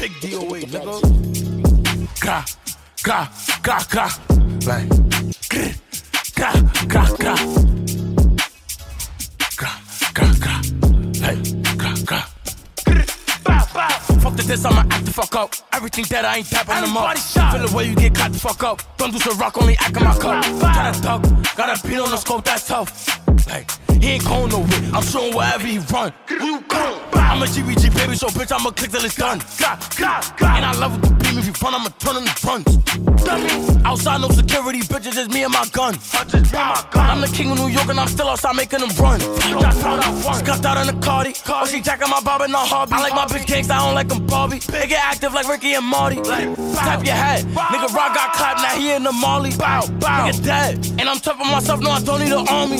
Big DOA, nigga. Ka, ka, ka, ka. Like, ka, ka, ka. Ka, ka, ka. Hey, ka, ka. Fuck the diss, I'ma act the fuck up. Everything that I ain't tapping them up. Feel the way you get caught the fuck up. Don't do some rock, only act in my cup. Try to duck, got a beat on the scope, that's tough. Like, he ain't going nowhere, I'm showing wherever he run. I'm a GBG baby, so bitch, I'ma click till it's done. And I love it to beam, if you front, I'ma turn on the front. Outside, no security, bitches, just me and my gun. I'm the king of New York and I'm still outside making them run. Got out in the Cardi, oh, she jacking my bob and not hobby. I like my bitch gangsta, I don't like them Barbie. They get active like Ricky and Marty. Tap your head, nigga Rock got clapped, now he in the Molly. Nigga dead, and I'm tough on myself, no I don't need an army.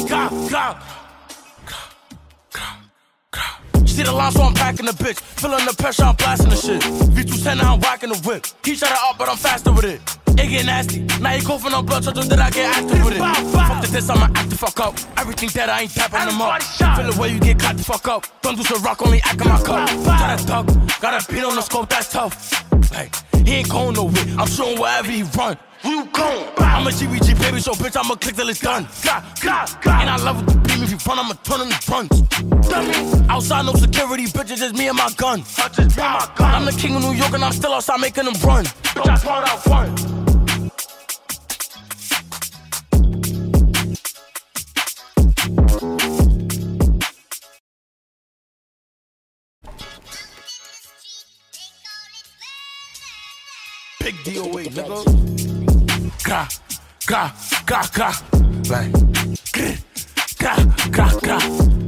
See the line, so I'm packing the bitch. Feeling the pressure, I'm blasting the shit. V210, now I'm whacking the whip. He shut it up, but I'm faster with it. It get nasty. Now he coughing on blood, so that I get active with it. Fuck the diss, I'ma act the fuck up. Everything that I ain't tapping them up. Feel the way you get caught the fuck up. Don't do some rock, only act in my cup. Try to duck, got a beat on the scope, that's tough. Like, he ain't going nowhere, I'm showing wherever he run. I'm a GBG baby, so bitch, I'ma click till it's done. And I love it to beam, if you front, I'ma turn on the front. Outside, no security, bitches, just me and my gun. I'm the king of New York and I'm still outside making them run. Big DOA, nigga. Ka, ka, ka, ka. Like, ka, ka, ka.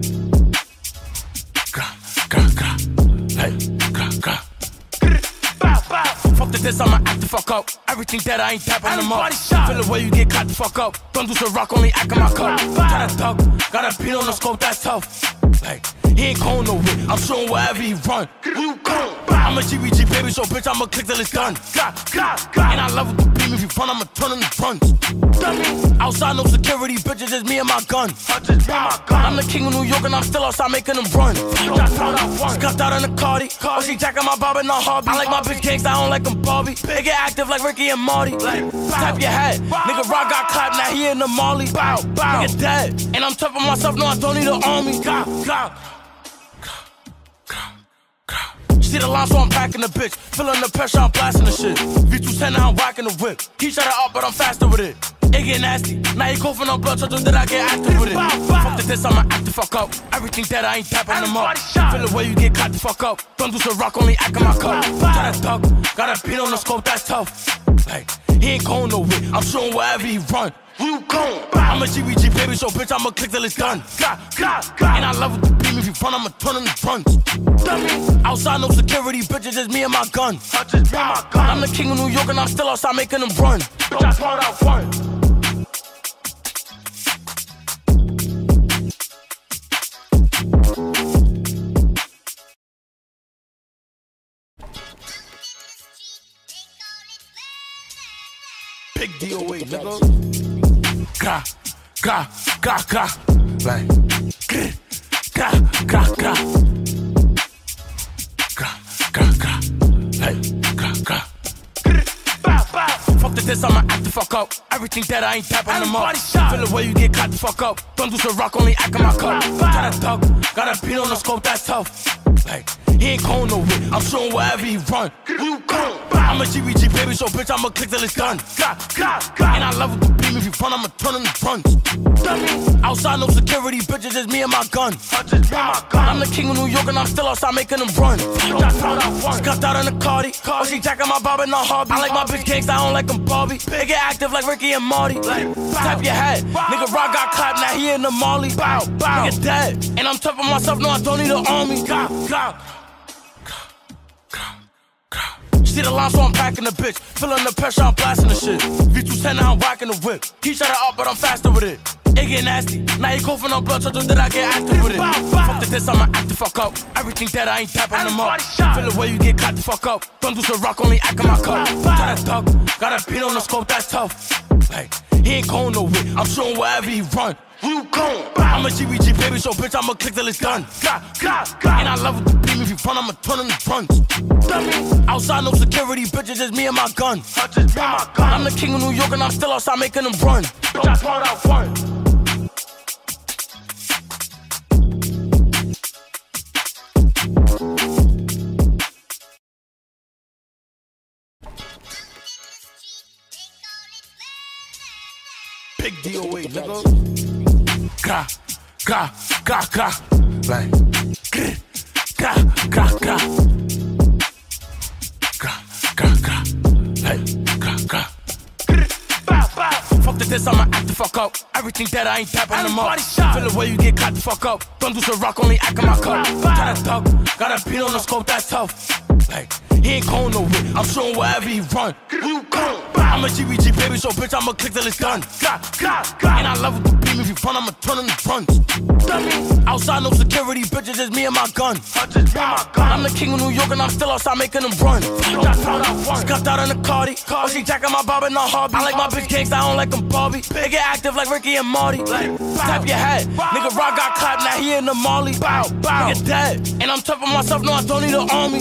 Ka, ka, ka. Hey, ka, ka. Fuck the diss, I'ma act the fuck up. Everything that I ain't tapping them up. Feel the way you get caught the fuck up. Don't do some rock, only act in my cup. Try to duck, got a beat on the scope, that's tough. Like, he ain't going nowhere, I'm showing wherever he run. I'm a GBG baby, so bitch, I'ma click till it's done. And I love it to beam, if you front, I'ma turn on the front. Outside, no security, bitches, just me and my gun. I'm the king of New York and I'm still outside making them run. Got out in the Cardi, oh, she jacking my bob and not hobby. I like my bitch gangsta, I don't like them Barbie. They get active like Ricky and Marty. Tap your head, nigga Rock got clapped, now he in the Molly. Nigga dead, and I'm tough on myself, no I don't need an army. See the line, so I'm packing the bitch. Feeling the pressure, I'm blasting the shit. V210, now I'm whacking the whip. He shut it up, but I'm faster with it. It get nasty. Now he coughing on blood, so that I get active with it. Fuck the diss, I'ma act the fuck up. Everything that I ain't tapping them up. Feel the way you get caught the fuck up. Don't do some rock, only act in my cup. Try to duck, got a beat on the scope, that's tough. Like, he ain't going nowhere, I'm showing wherever he run. I'm a GBG baby, so bitch, I'ma click till it's done. And I love it to beam, if you front, I'ma turn on the front. Outside, no security, bitches, just me and my gun. I'm the king of New York and I'm still outside making them run. Big DOA, nigga. Ka, ka, ka, ka. Like, ka, ka, ka. Ka, ka, ka. Hey, ka, ka. Fuck the diss, I'ma act the fuck up. Everything that I ain't tapping them up. Feel the way you get caught the fuck up. Don't do some rock, only act in my cup. Try to duck, got a beat on the scope, that's tough. Like, he ain't going nowhere, I'm showing wherever he run. I'm a GBG baby, so bitch, I'ma click till it's done. And I love it to beam, if you front, I'ma turn on the front. Outside, no security, bitches, just me and my gun. I'm the king of New York and I'm still outside making them run. Got out in the Cardi, oh, she jacking my bob and not hobby. I like my bitch gangsta, I don't like them Barbie. They get active like Ricky and Marty. Tap your head, nigga Rock got clapped, now he in the Molly. Nigga dead, and I'm tough on myself, no I don't need an army. See the line, so I'm packing the bitch. Feeling the pressure, I'm blasting the shit. V210, now I'm whacking the whip. He shut it up, but I'm faster with it. It get nasty. Now he coughing on blood, so that I get active with it. Fuck the diss, I'ma act the fuck up. Everything that I ain't tapping them up. Feel the way you get caught the fuck up. Don't do some rock, only act in my cup. Try to duck, got a beat on the scope, that's tough. Like, he ain't going nowhere, I'm showing wherever he run. I'm a GBG baby, so bitch, I'ma click till it's done. And I love it to beam, beam. If you run, I'ma turn them to runs. Outside, no security, bitches, just me and my gun. I'm the king of New York and I'm still outside making them run. Bitch, I spawned out front. Big DOA, nigga. Gra, gra, gra, gra. Like, grr, gra, gra, gra. Gra, gra, gra. Like, gra, gra. Fuck the diss, I'ma act the fuck up. Everything that I ain't tapping them up. Feel the way you get caught the fuck up. Don't do some rock, only act in my cup. Got a duck, got a beat on the scope, that's tough. Like, he ain't going nowhere, I'm showing wherever he run. I'm a GBG baby, so bitch, I'ma click till it's done. And I love with the beam, if you run, I'ma turn them to runs. Outside, no security, bitches, just me and my gun. I'm the king of New York and I'm still outside making them run. Scuffed out in the Cardi, oh, she jacking my bob and not hobby. I like my bitch gangsta, I don't like them Barbie. They get active like Ricky and Marty. Tap your head, nigga Rock got clapped, now he in the Molly. Nigga dead, and I'm tough on myself, no I don't need an army.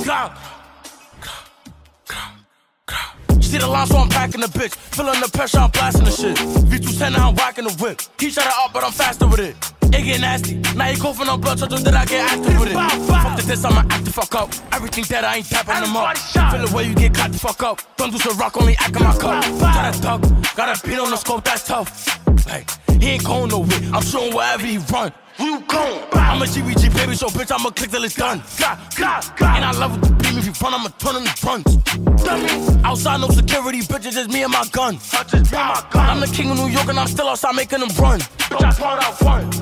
See the line, so I'm packing the bitch. Feeling the pressure, I'm blasting the shit. V210, now I'm whacking the whip. He shut it up, but I'm faster with it. It get nasty. Now he coughing on blood, so that I get active with it. Fuck the diss, I'ma act the fuck up. Everything that I ain't tapping them up. Feel the way you get caught the fuck up. Don't do some rock, only act in my cup. Got a duck, got a beat on the scope, that's tough. Like, he ain't going nowhere, I'm showing wherever he run. I'm a GBG baby, so bitch, I'ma click till it's done. And I love with the beam, if you run, I'ma turn them to runs. Outside, no security, bitches, just me and my gun. I'm the king of New York and I'm still outside making them run. Bitch, I spawned out front.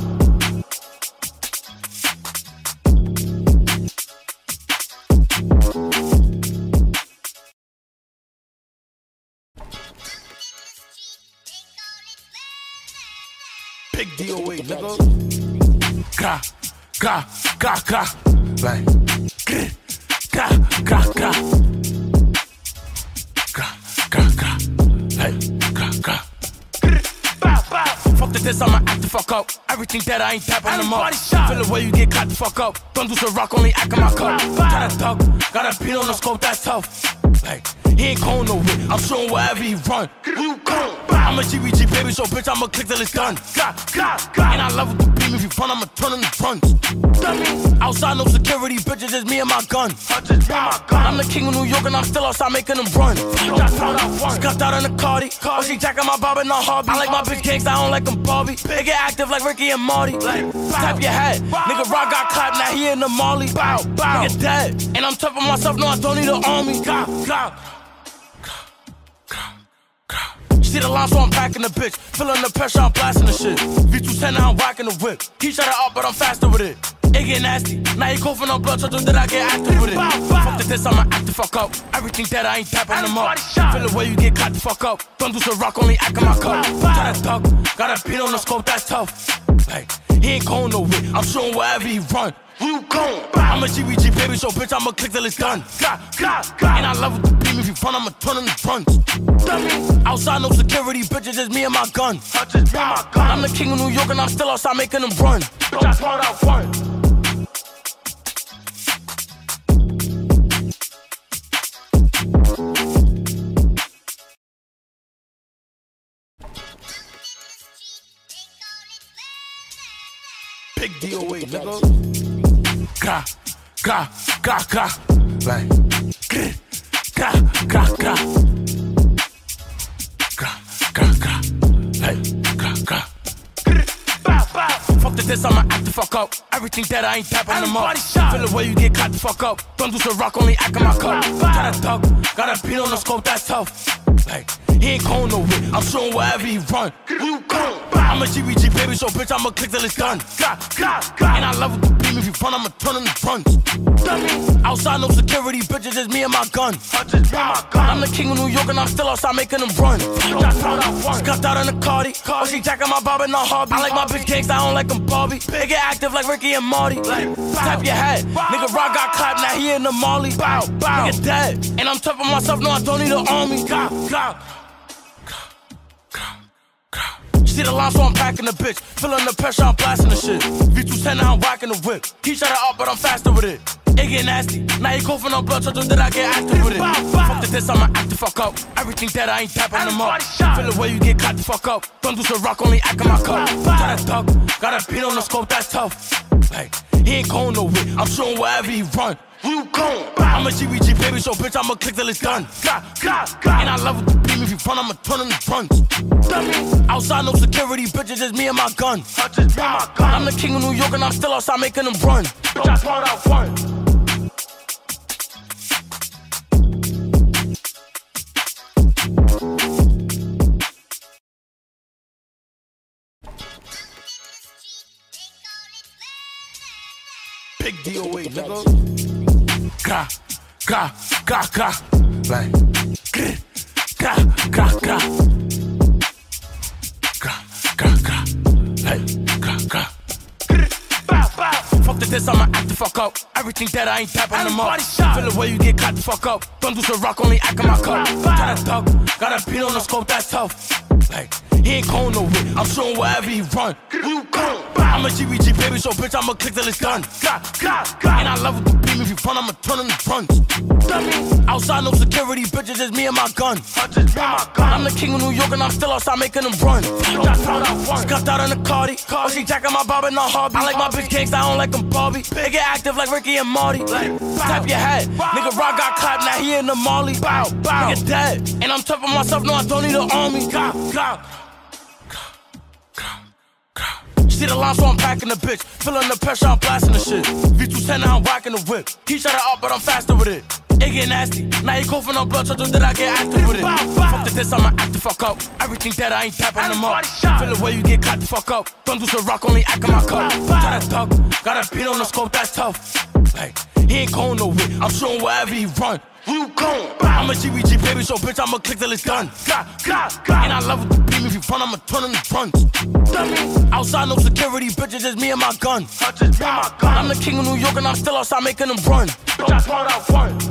Big DOA, nigga. Gra, gra, gra, gra. Like, grr, gra, gra, gra. Gra, gra, gra. Like, gra, gra. Fuck the diss, I'ma act the fuck up. Everything that I ain't tapping them up. Feel the way you get caught the fuck up. Don't do some rock, only act in my cup. Got a duck, got a beat on the scope, that's tough. Like, he ain't going nowhere, I'm showing wherever he run. I'm a GBG baby, so bitch, I'ma click till it's done. And I love with the beam, if you run, I'ma turn them to runs. Outside, no security, bitches, just me and my gun. I'm the king of New York and I'm still outside making them run. Scuffed out in the Cardi, oh, she jacking my bob and not hobby. I like my bitch gangsta, I don't like them Barbie. They get active like Ricky and Marty. Tap your head, nigga Rock got clapped, now he in the Molly. Nigga dead, and I'm tough on myself, no I don't need an army. See the line, so I'm packing the bitch. Feeling the pressure, I'm blasting the shit. V210, now I'm whacking the whip. He shut it up, but I'm faster with it. It get nasty. Now he coughing on blood, so that I get active with it. Fuck the diss, I'ma act the fuck up. Everything that I ain't tapping them up. Feel the way you get caught the fuck up. Don't do some rock, only act in my cup. Got a duck, got a beat on the scope, that's tough. Like, he ain't going nowhere, I'm showing wherever he run. I'm a GBG baby, so bitch, I'ma click till it's done. And I love with the beam, if you run, I'ma turn them to runs. Outside, no security, bitches, just me and my gun. I'm the king of New York and I'm still outside making them run. Bitch, I spawned out front. Big DOA, nigga. Gra, gra, gra, gra. Like, grr, gra, gra, gra. Gra, gra, gra. Like, gra, gra. Fuck the diss, I'ma act the fuck up. Everything that I ain't tapping them up. Feel the way you get caught the fuck up. Don't do some rock, only act in my cup. Got a duck, got a beat on the scope, that's tough. Like, he ain't going nowhere, I'm showing wherever he run. I'm a GBG baby, so bitch, I'ma click till it's done. And I love with the beam, if you run, I'ma turn them to runs. Outside, no security, bitches, just me and my gun. I'm the king of New York and I'm still outside making them run. Scuffed out in the Cardi, oh, she jacking my bob and not hobby. I like my bitch gangsta, I don't like them Barbie. They get active like Ricky and Marty. Tap your head, nigga Rock got clapped, now he in the Molly. Nigga dead, and I'm tough on myself, no I don't need an army. See the line, so I'm packing the bitch. Feeling the pressure, I'm blasting the shit. V210, now I'm whacking the whip. He shut it up, but I'm faster with it. It get nasty. Now he coughing on blood, so that I get active with it. Fuck the diss, I'ma act the fuck up. Everything that I ain't tapping them up. Feel the way you get caught the fuck up. Don't do some rock, only act in my cup. Try to duck, got a beat on the scope, that's tough. Like, he ain't going nowhere, I'm shooting wherever he run. Where you going? I'm a GBG baby, so bitch, I'ma click till it's done. And I love with the beam, if you run, I'ma turn on the fronts. Outside, no security, bitches, just me and my gun. I'm the king of New York and I'm still outside making them run. Bitch, I spawned out front. Big DOA, nigga. Ka, ka, ka, ka. Like, ka, ka, ka. Ka, ka, ka. Like, ka, ka. Fuck the diss, I'ma act the fuck up. Everything that I ain't tapping them up. Feel the way you get caught the fuck up. Don't do some rock, only act in my cup. Try to duck, got a beat on the scope, that's tough. Like, he ain't going nowhere, I'm shooting wherever he run. Where you going? I'm a GBG baby, so bitch, I'ma click till it's done. And I love with the beam, if you run, I'ma turn on the fronts. Outside, no security, bitches, just me and my gun. I'm the king of New York and I'm still outside making them run. Scuffed out in the Cardi, oh, she jacking my bob and not hobby. I like my bitch gangsta, I don't like them Barbie. They get active like Ricky and Marty. Tap your head, nigga Rock got clapped, now he in the Molly. Nigga dead, and I'm tough on myself, no I don't need an army. See the line, so I'm packing the bitch. Feeling the pressure, I'm blasting the shit. V210, now I'm whacking the whip. He shut it up, but I'm faster with it. It get nasty. Now he coughing on blood, so that I get active with it. Fuck the diss, I'ma act the fuck up. Everything that I ain't tapping them up. Feel the way you get caught the fuck up. Don't do some rock, only act in my cup. Try to duck, got a beat on the scope, that's tough. Like, he ain't going nowhere, I'm shooting wherever he run. Where you going? I'm a GBG baby, so bitch, I'ma click till it's done. And I love with the beam, if you run, I'ma turn on the fronts. Outside, no security, bitches, just me and my gun. I'm the king of New York and I'm still outside making them run. Bitch, I spawned out front.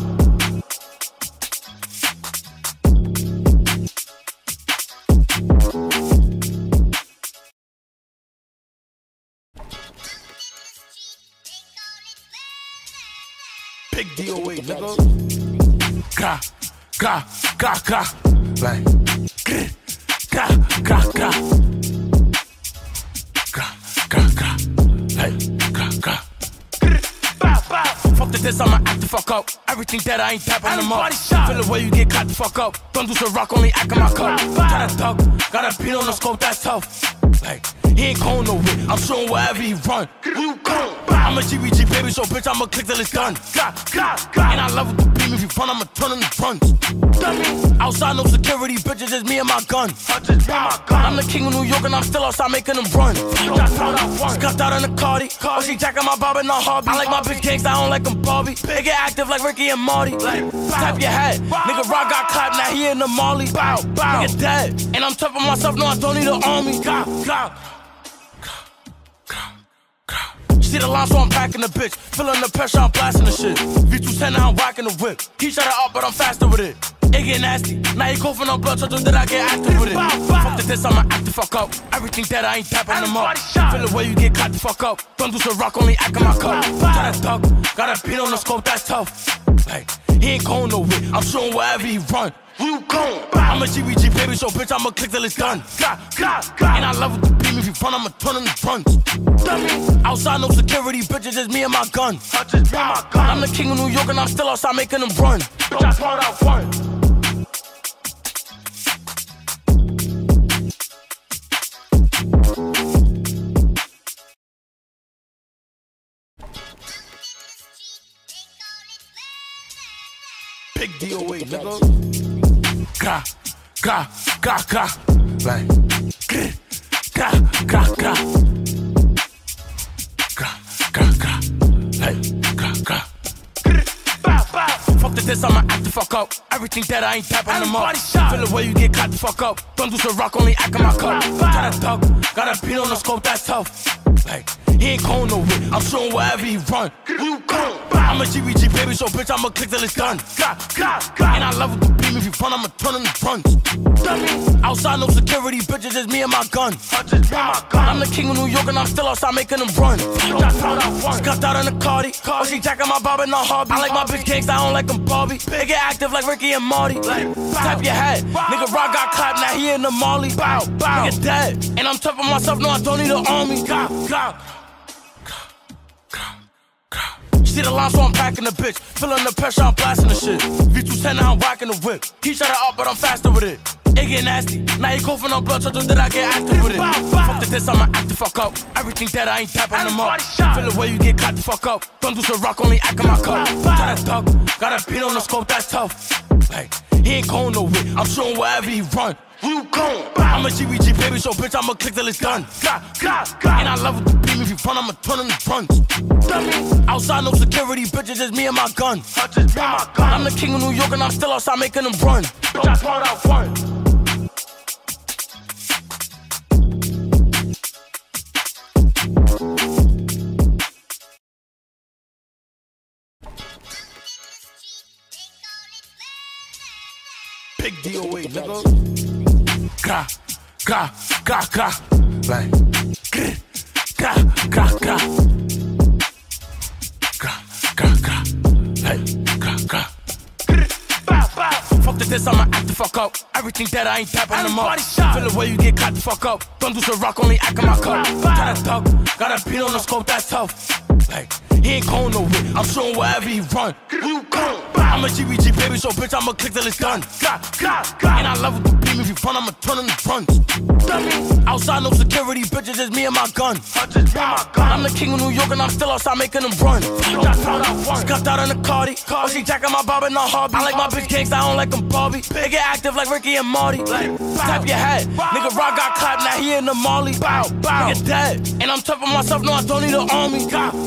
Big DOA, nigga. Ka, ka, ka, ka. Like, ka, ka, ka. Ka, ka, ka. Like, ka, ka. Fuck the diss, I'ma act the fuck up. Everything that I ain't tapping them up. Feel the way you get caught the fuck up. Don't do some rock, only act in my cup. Try to duck, got a beat on the scope, that's tough. Like, he ain't going nowhere, I'm shooting wherever he run. Where you going? I'm a GBG baby, so bitch, I'ma click till it's done. And I love with the beam, if you run, I'ma turn on the fronts. Outside, no security, bitches, just me and my gun. I'm the king of New York and I'm still outside making them run. Scuffed out in the Cardi, oh, she jacking my bob and not hobby. I like my bitch gangsta, I don't like them Barbie. They get active like Ricky and Marty. Tap your head, nigga Rock got clapped, now he in the Molly. Nigga dead, and I'm tough on myself, no I don't need an army. See the line, so I'm packing the bitch. Feeling the pressure, I'm blasting the shit. V210, now I'm whacking the whip. He shut it up, but I'm faster with it. It get nasty. Now he coughing on blood, so that I get active with it. Fuck the diss, I'ma act the fuck up. Everything that I ain't tapping them up. Feel the way you get caught the fuck up. Don't do some rock, only act in my cup. Try to duck, got a beat on the scope, that's tough. Like, he ain't going nowhere, I'm shooting wherever he run. Where you going? I'm a GBG baby, so bitch, I'ma click till it's done. And I love with the beam, if you run, I'ma turn on the fronts. Outside, no security, bitches, just me and my gun. I'm the king of New York and I'm still outside making them run. Bitch, I spawned out front. Big DOA, nigga. Ka, ka, ka, ka. Like, ka, ka, ka. Ka, ka, ka. Like, ka, ka. Fuck the diss, I'ma act the fuck up. Everything that I ain't tapping them up. Feel the way you get caught the fuck up. Don't do some rock, only act in my cup. Try to duck, got a beat on the scope, that's tough. Like, he ain't going nowhere, I'm shooting wherever he run. Where you going? I'm a GBG baby, so bitch, I'ma click till it's done. And I love it to beam. If you front, I'ma turn in the front. Outside, no security, bitches, just me and my gun. I'm the king of New York and I'm still outside making them run. Scuffed out in the Cardi. Oh, she jacking my bob and not hobby. I like my bitch gangsta, I don't like them Barbie. They get active like Ricky and Marty. Tap your head. Nigga Rock got clapped, now he in the Molly. Nigga dead. And I'm tough on myself, no, I don't need an army. See the line, so I'm packing the bitch. Feeling the pressure, I'm blasting the shit. V210, now I'm rocking the whip. He shut it up, but I'm faster with it. It get nasty. Now he coughing on blood, so that I get active with it. Fuck the diss, I'ma act the fuck up. Everything dead, I ain't tapping them up. Feel the way you get caught the fuck up. Don't do some rock, only act in my cup. Try to duck, got a beat on the scope, that's tough. Like, he ain't going nowhere, I'm shooting wherever he run. Where you going? I'm a GBG baby, so bitch, I'ma click till it's done. And I love it to beam. If you front, I'ma turn in the front. Outside, no security, bitches, just me and my gun. I'm the king of New York and I'm still outside making them run. Big DOA, nigga. Like, fuck the diss, I'ma act the fuck up. Everything dead, I ain't tapping them up. Feel the way you get caught the fuck up. Don't do some rock, only act in my cup. Try to duck, got a beat on the scope, that's tough. Like, he ain't going nowhere, I'm shooting wherever he run. Where you going? I'm a GBG baby, so bitch, I'ma click till it's done. And I love it to beam. If you front, I'ma turn in the front. Outside, no security, bitches, just me and my gun. I'm the king of New York and I'm still outside making them run. Scuffed out in the Cardi. Oh, she jacking my bob and not hobby. I like my bitch gangsta, I don't like them Barbie. They get active like Ricky and Marty. Tap your head. Nigga Rock got clapped, now he in the Molly. Nigga dead. And I'm tough on myself, no, I don't need an army.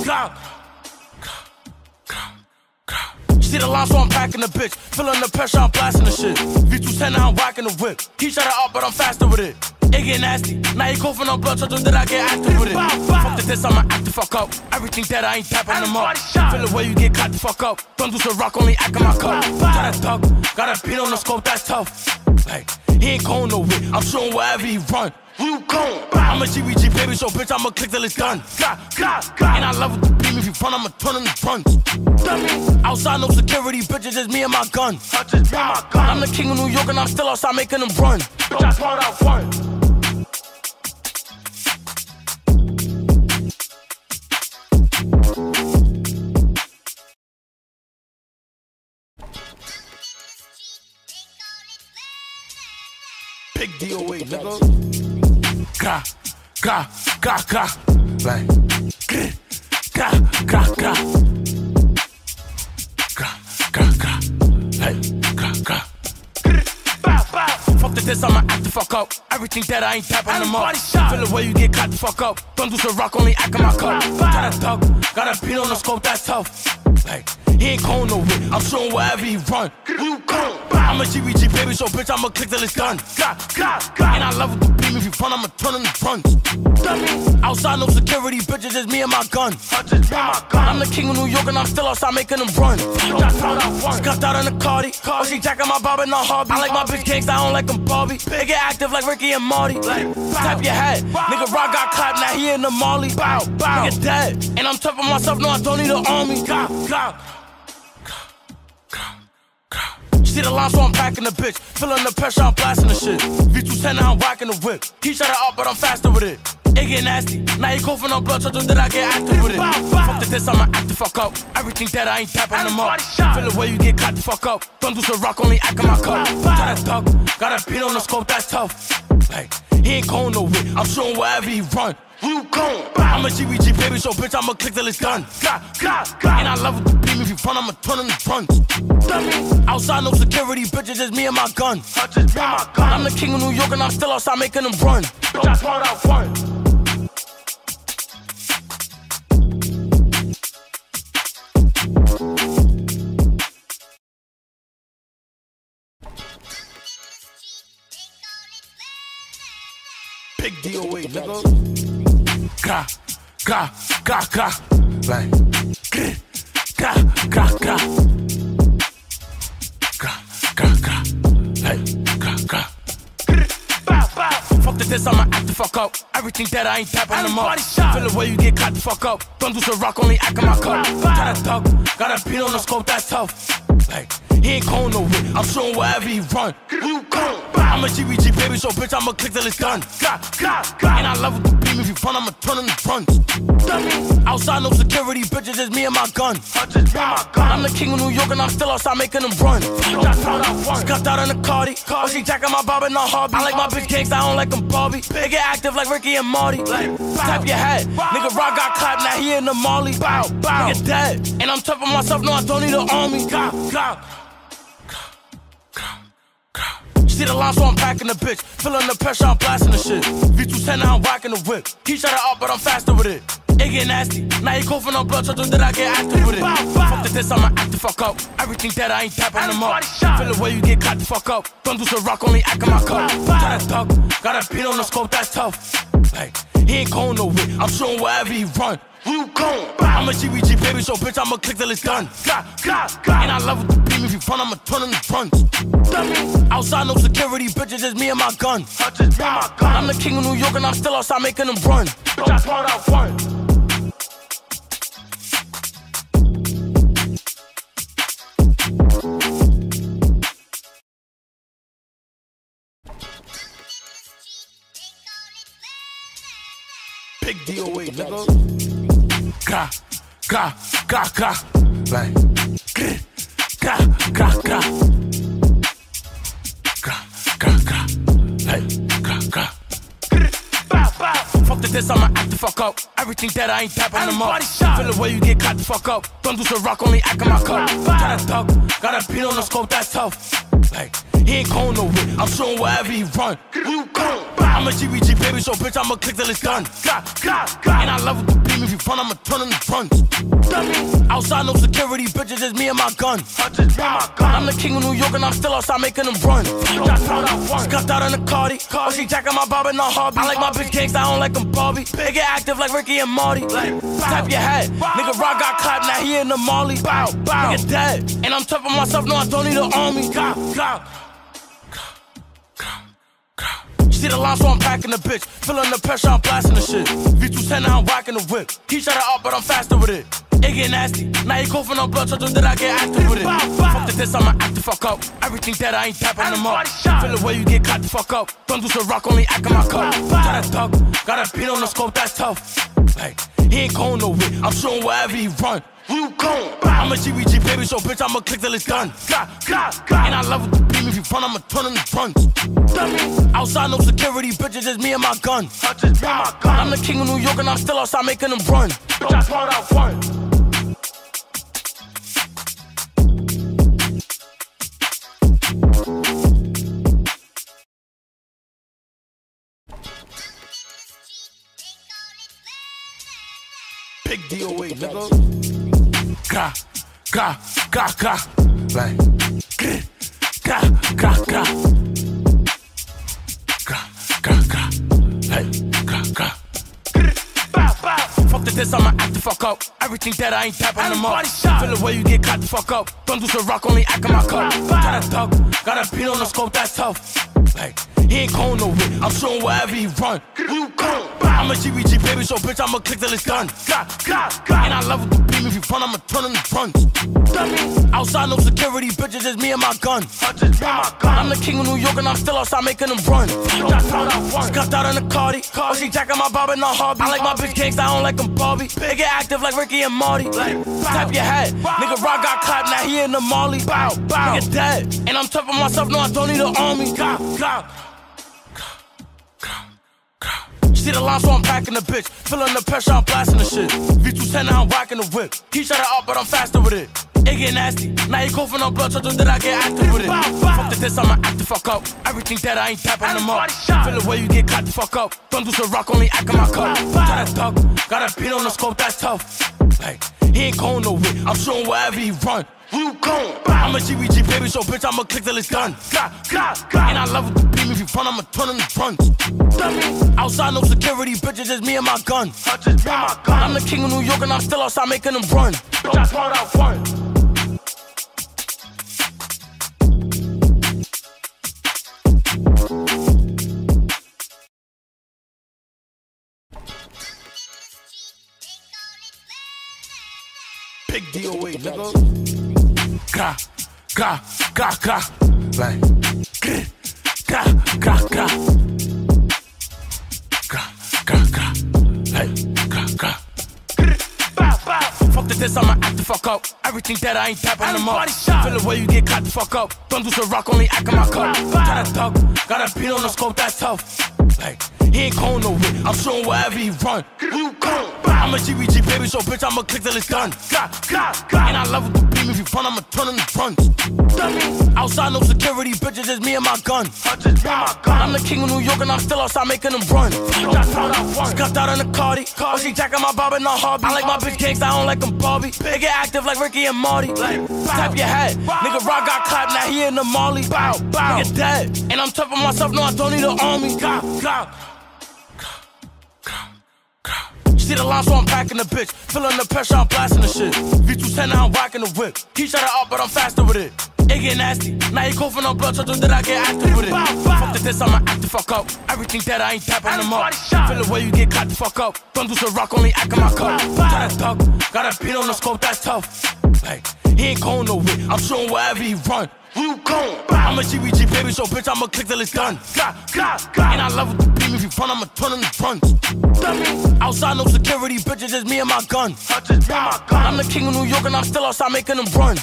See the line, so I'm packing the bitch. Feeling the pressure, I'm blasting the shit. V210, now I'm rocking the whip. He shut it up, but I'm faster with it. It get nasty. Now he coughing on blood, so that I get active with it. Fuck the diss, I'ma act the fuck up. Everything dead, I ain't tapping them up. Feel the way you get caught the fuck up. Don't do some rock, only act in my cup. Try to duck, got a beat on the scope, that's tough. Like, he ain't going nowhere, I'm shooting wherever he run. Where you going? I'm a GBG baby, so bitch, I'ma click till it's done. And I love it to beam. If you front, I'ma turn in the front. Outside, no security, bitches, just me and my gun. I'm the king of New York and I'm still outside making them run. Big DOA, nigga. Fuck the diss, I'ma act the fuck up. Everything dead, I ain't tapping them up. Feel the way you get caught the fuck up. Don't do some rock, only act in my cup. Try to duck, got a beat on the scope, that's tough. Like, he ain't going nowhere, I'm shooting wherever he run. Where you going? I'm a GBG baby, so bitch, I'ma click till it's done. And I love it to beam. If you front, I'ma turn in the front. Outside, no security, bitches, just me and my gun. I'm the king of New York and I'm still outside making them run. Scuffed out in the Cardi. Oh, she jacking my bob and not hobby. I like my bitch gangsta, I don't like them Barbie. They get active like Ricky and Marty. Tap your head. Nigga Rock got clapped, now he in the Molly. Nigga dead. And I'm tough on myself, no, I don't need an army. See the line, so I'm packing the bitch. Feeling the pressure, I'm blasting the shit. V210, now I'm rocking the whip. He shut it up, but I'm faster with it. It get nasty. Now he coughing on blood, so that I get active with it. Fuck the diss, I'ma act the fuck up. Everything dead, I ain't tapping them up. Feel the way you get caught the fuck up. Don't do some rock, only act in my cup. Try to duck, got a beat on the scope, that's tough. Like, he ain't going nowhere, I'm shooting wherever he run. Where you going? I'm a GBG baby, so bitch, I'ma click till it's done. And I love it to beam. If you front, I'ma turn in the front. Outside, no security, bitches, just me and my gun. I'm the king of New York and I'm still outside making them run. Big DOA, nigga. Like, fuck up. Everything that I ain't tapping them up. Feel the way you get caught the fuck up. Don't do some rock, only act in my cup. Try to duck, got a beat on the scope, that's tough. Like, he ain't going nowhere, I'm showing wherever he run. I'm a GBG baby, so bitch, I'ma click till it's done. And I love it to beam, if you run, I'ma turn in the front. Outside, no security, bitches, just me and my gun. I'm the king of New York and I'm still outside making them run. Scuffed out in the Cardi, oh, she jacking my bob and not hobby. I like my bitch gangsta, I don't like them Barbie. They get active like Ricky and Marty. Tap your head, nigga Rock got clapped, now he in the Molly. Nigga dead, and I'm tough on myself, no I don't need an army. See the line, so I'm packing the bitch. Feeling the pressure, I'm blasting the shit. V210, now I'm whacking the whip. He shut it up, but I'm faster with it. It get nasty. Now he coughing on blood, so that I get active with it. Fuck the diss, I'ma act the fuck up. Everything that I ain't tapping them up. Feel the way you get caught the fuck up. Don't do some rock, only act in my cup. Try to duck, got a beat on the scope, that's tough. Like, he ain't going nowhere, I'm showing wherever he run. I'm a GBG baby, so bitch, I'ma click till it's done. And I love it to beam, if you run, I'ma turn in the front. Outside, no security, bitches, just me and my gun. I'm the king of New York and I'm still outside making them run. Big DOA, nigga. Like, fuck the diss, I'ma act the fuck up. Everything that I ain't tapping them up. Feel the way you get caught the fuck up. Don't do some rock, only act in my cup. Try to duck, got a beat on the scope, that's tough. Like, he ain't going nowhere, I'm showing wherever he run. I'm a GBG baby, so bitch, I'ma click till it's done. And I love it to beam, if you run, I'ma turn in the front. Outside, no security, bitches, just me and my gun. I'm the king of New York and I'm still outside making them run. Scuffed out in the Cardi, oh, she jacking my bob and not hobby. I like my bitch gangsta, I don't like them Barbie. They get active like Ricky and Marty. Tap your head, nigga Rock got clapped, now he in the Molly. Nigga dead, and I'm tough on myself, no I don't need an army. See the line, so I'm packing the bitch. Feeling the pressure, I'm blasting the shit. V210, now I'm whacking the whip. He shut it up, but I'm faster with it. It get nasty. Now he coughing on blood, so that I get active with it. Fuck the diss, I'ma act the fuck up. Everything that I ain't tapping them up. Feel the way you get caught the fuck up. Don't do some rock, only act in my cup. Try to duck, got a beat on the scope, that's tough. Like, he ain't going nowhere, I'm showing wherever he run. I'm a GBG baby, so bitch, I'ma click till it's done. And I love it to beam, if you run, I'ma turn in the front. Outside, no security, bitches, just me and my gun. I'm the king of New York and I'm still outside making them run. Big DOA, nigga. Like, fuck the diss, I'ma act the fuck up. Everything that I ain't tapping them up. Feel the way you get caught the fuck up. Don't do some rock, only act in my cup. Try to duck, got a beat on the scope, that's tough. Like, he ain't going nowhere, I'm showing wherever he run. I'm a GBG baby, so bitch, I'ma click till it's done. And I love it to beam, if you run, I'ma turn in the front. Outside, no security, bitches, just me and my gun. I'm the king of New York and I'm still outside making them run. Scuffed out in the Cardi, oh, she jacking my bob and not hobby. I like my bitch gangsta, I don't like them Barbie. They get active like Ricky and Marty. Tap your head, nigga Rock got clapped, now he in the Molly. Nigga dead, and I'm tough on myself, no I don't need an army. See the line, so I'm packing the bitch. Feeling the pressure, I'm blasting the shit. V210, now I'm whacking the whip. He shut it up, but I'm faster with it. It get nasty. Now he coughing on blood, so that I get active with it. Fuck the diss, I'ma act the fuck up. Everything that I ain't tapping them up. Feel the way you get caught the fuck up. Don't do some rock, only act in my cup. Try to duck, got a beat on the scope, that's tough. Like, he ain't going nowhere, I'm showing wherever he run. I'm a GBG baby, so bitch, I'ma click till it's done. And I love it to beam, if you run, I'ma turn in the front. Outside, no security, bitches, just me and my gun. I'm the king of New York and I'm still outside making them run. Big DOA, nigga. Gra, gra, gra, gra. Like, grr, gra, gra, gra. Gra, gra, gra. Hey, gra, gra. Fuck the diss, I'ma act the fuck up. Everything that I ain't tapping them up. Feel the way you get caught the fuck up. Don't do some rock, only act in my cup. Got a thug, got a beat on the scope, that's tough. Like, he ain't going nowhere, I'm showing wherever he run. I'm a GBG baby, so bitch, I'ma click till it's done. And I love it to beat me if you run, I'ma turn in the front. Outside, no security, bitches, just me and my gun. I'm the king of New York and I'm still outside making them run. Scuffed out in the Cardi, oh, she jacking my bob and not hobby. I like my bitch gangsta, I don't like them Barbie. They get active like Ricky and Marty. Tap your head, nigga Rock got clapped, now he in the Molly. Bow, bow, nigga dead. And I'm tough on myself, no, I don't need an army. See the line, so I'm packing the bitch. Feeling the pressure, I'm blasting the shit. V210, now I'm rocking the whip. He shut it up, but I'm faster with it. It get nasty. Now he coughing on blood, so that I get active with it. Fuck the diss, I'ma act the fuck up. Everything that I ain't tapping them up. Feel the way you get caught the fuck up. Don't do some rock, only act in my cup. Got a thug, got a beat on the scope, that's tough. Like, he ain't going nowhere, I'm showing wherever he run. I'm a GBG baby, so bitch, I'ma click till it's done. And I love it to beat me if you run, I'ma turn in the front. Outside, no security, bitches, just me and my gun. I'm the king of New York and I'm still outside making them run.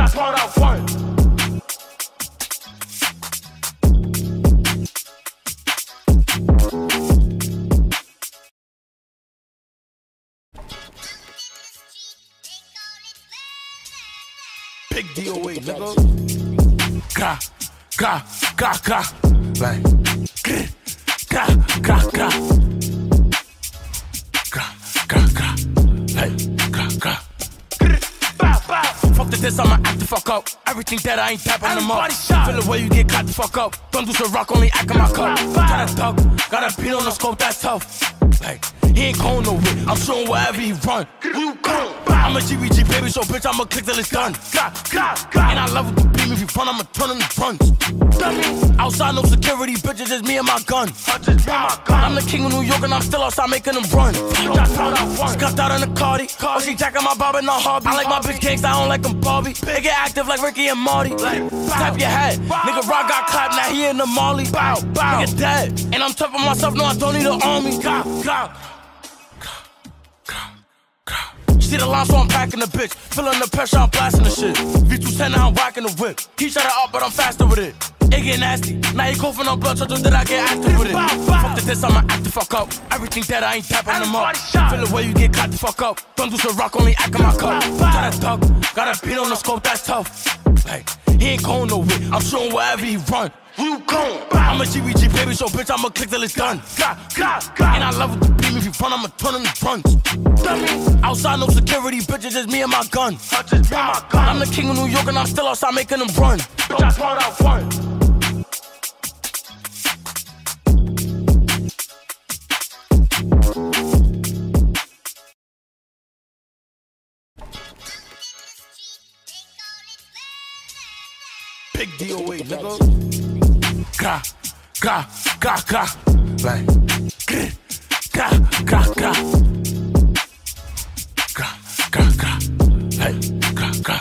Big DOA, nigga. Gra, gra, gra, gra. Like, grr, gra, gra, gra. Gra, gra, gra. Hey, gra, gra. Fuck the diss, I'ma act the fuck up. Everything that I ain't tapping them up. Feel the way you get caught the fuck up. Don't do some rock, only act in my cup. Got a thug, got a beat on the scope, that's tough. Like, he ain't going nowhere, I'm showing wherever he run. I'm a GBG baby, so bitch, I'ma click till it's done. And I love it to beat me if you run, I'ma turn in the front. Outside, no security, bitches, just me and my gun. I'm the king of New York and I'm still outside making them run. Scuffed out in the Cardi, oh, she jacking my bob and not hobby. I like my bitch gangsta, I don't like them Barbie. They get active like Ricky and Marty. Tap your head, nigga Rock got clapped, now he in the Molly. Bow, bow, nigga dead. And I'm tough on myself, no, I don't need an army. See the line, so I'm packing the bitch. Feeling the pressure, I'm blasting the shit. V210, now I'm rocking the whip. He shut it up, but I'm faster with it. It get nasty. Now he coughing on blood, so that I get active with it. Fuck the diss, I'ma act the fuck up. Everything that I ain't tapping them up. Feel the way you get caught the fuck up. Don't do some rock, only act in my cup. Got a thug, got a beat on the scope, that's tough. Like, he ain't going nowhere, I'm showing wherever he run. I'm a GBG baby, so bitch, I'ma click till it's done. And I love it to beat me if you run, I'ma turn in the front. Outside, no security, bitches, just me and my gun. I'm the king of New York and I'm still outside making them run. Big DOA, nigga. Gra, gra, gra, gra. Like, grr, gra, gra, gra. Gra, gra, gra. Hey, gra, gra.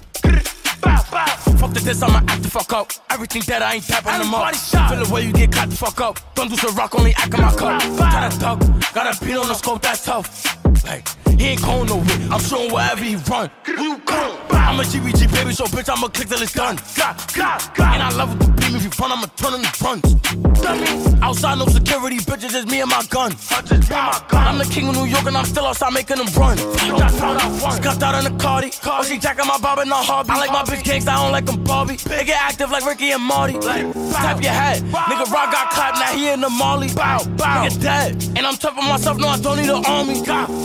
Fuck the diss, I'ma act the fuck up. Everything that I ain't tapping them up. Feel the way you get caught the fuck up. Don't do some rock, only act in my cup. Got a thug, got a beat on the scope, that's tough. Like, he ain't going nowhere, I'm showing wherever he run. I'm a GBG baby, so bitch, I'ma click till it's done. And I love it to beat me if you run, I'ma turn in the front. Outside, no security, bitches, just me and my gun. I'm the king of New York and I'm still outside making them run. Scuffed out in the Cardi, oh, she jacking my bob and not hobby. I like my bitch gangsta, I don't like them Barbie. They get active like Ricky and Marty. Tap your head, nigga Rock got clapped, now he in the Molly. Bow, bow, nigga dead. And I'm tough on myself, no, I don't need an army.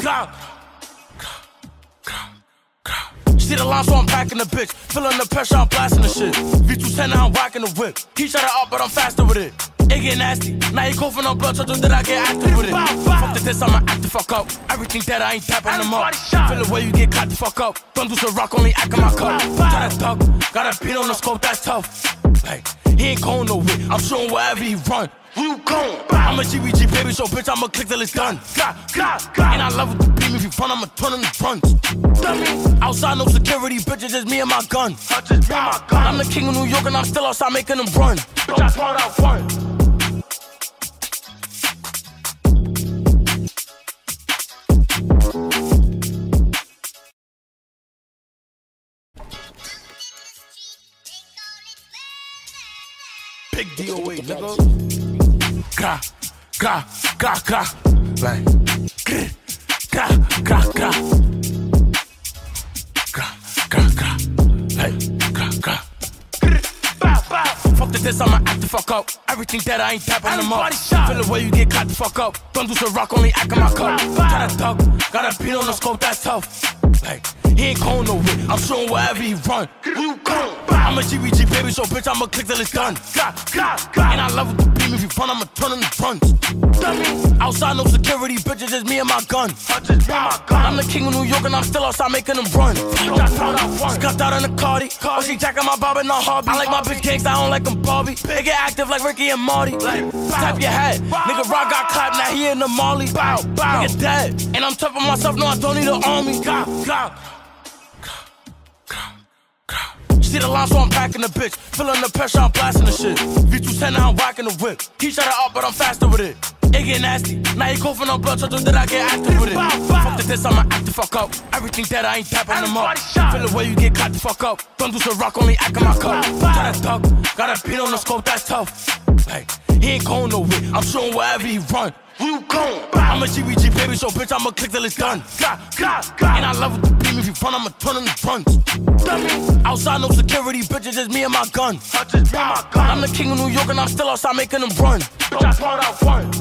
See the line, so I'm packing the bitch. Feeling the pressure, I'm blasting the shit. V210, now I'm rocking the whip. He shut it up, but I'm faster with it. It get nasty. Now he coughing on blood, so that I get active with it. Fuck the diss, I'ma act the fuck up. Everything that I ain't tapping them up. Feel the way you get caught the fuck up. Don't do some rock, only act in my cup. Got a thug, got a beat on the scope, that's tough. Like, he ain't going nowhere, I'm showing wherever he run. I'm a GBG baby, so bitch, I'ma click till it's done. And I love it to beat me if you front, I'ma turn them to fronts. Outside, no security, bitches, just me and my gun. I'm the king of New York and I'm still outside making them run. Shots fired out front. Big DOA, nigga. Gra, gra, gra, gra. Like, gra, gra, gra, gra. Gra, gra, gra. Hey, gra, gra. Fuck the diss, I'ma act the fuck up. Everything that I ain't tapping them up. Feel the way you get caught the fuck up. Don't do some rock, only act in my cup. Got a duck, got a beat on the scope, that's tough. Like, he ain't going nowhere, I'm showing wherever he run. I'm a GBG baby, so bitch, I'ma click till it's done. And I love it to beam if you front, I'ma turn them to fronts. Outside, no security, bitches, just me and my gun. I'm the king of New York and I'm still outside making them run. Scuffed out in the Cardi, oh, she jacking my bob and not hobby. I like my bitch gangsta, I don't like them Barbie. They get active like Ricky and Marty. Tap your head, nigga Rock got clapped, now he in the Molly. Nigga dead, and I'm tough on myself, no I don't need an army. See the line, so I'm packing the bitch. Feeling the pressure, I'm blasting the shit. V210, now I'm rocking the whip. He shut it up, but I'm faster with it. It get nasty. Now he coughing on blood, so that I get active with it. Fuck the diss, I'ma act the fuck up. Everything that I ain't tapping them up. Feel the way you get caught the fuck up. Don't do some rock, only act in my cup. Got a duck, got a beat on the scope, that's tough. Like, he ain't going nowhere, I'm showing wherever he run. I'm a GBG baby, so bitch, I'ma click till it's done. And I love it to beam if you front, I'ma turn them to fronts. Outside, no security, bitches, just me and my gun. I'm the king of New York and I'm still outside making them run. Shots fired out front.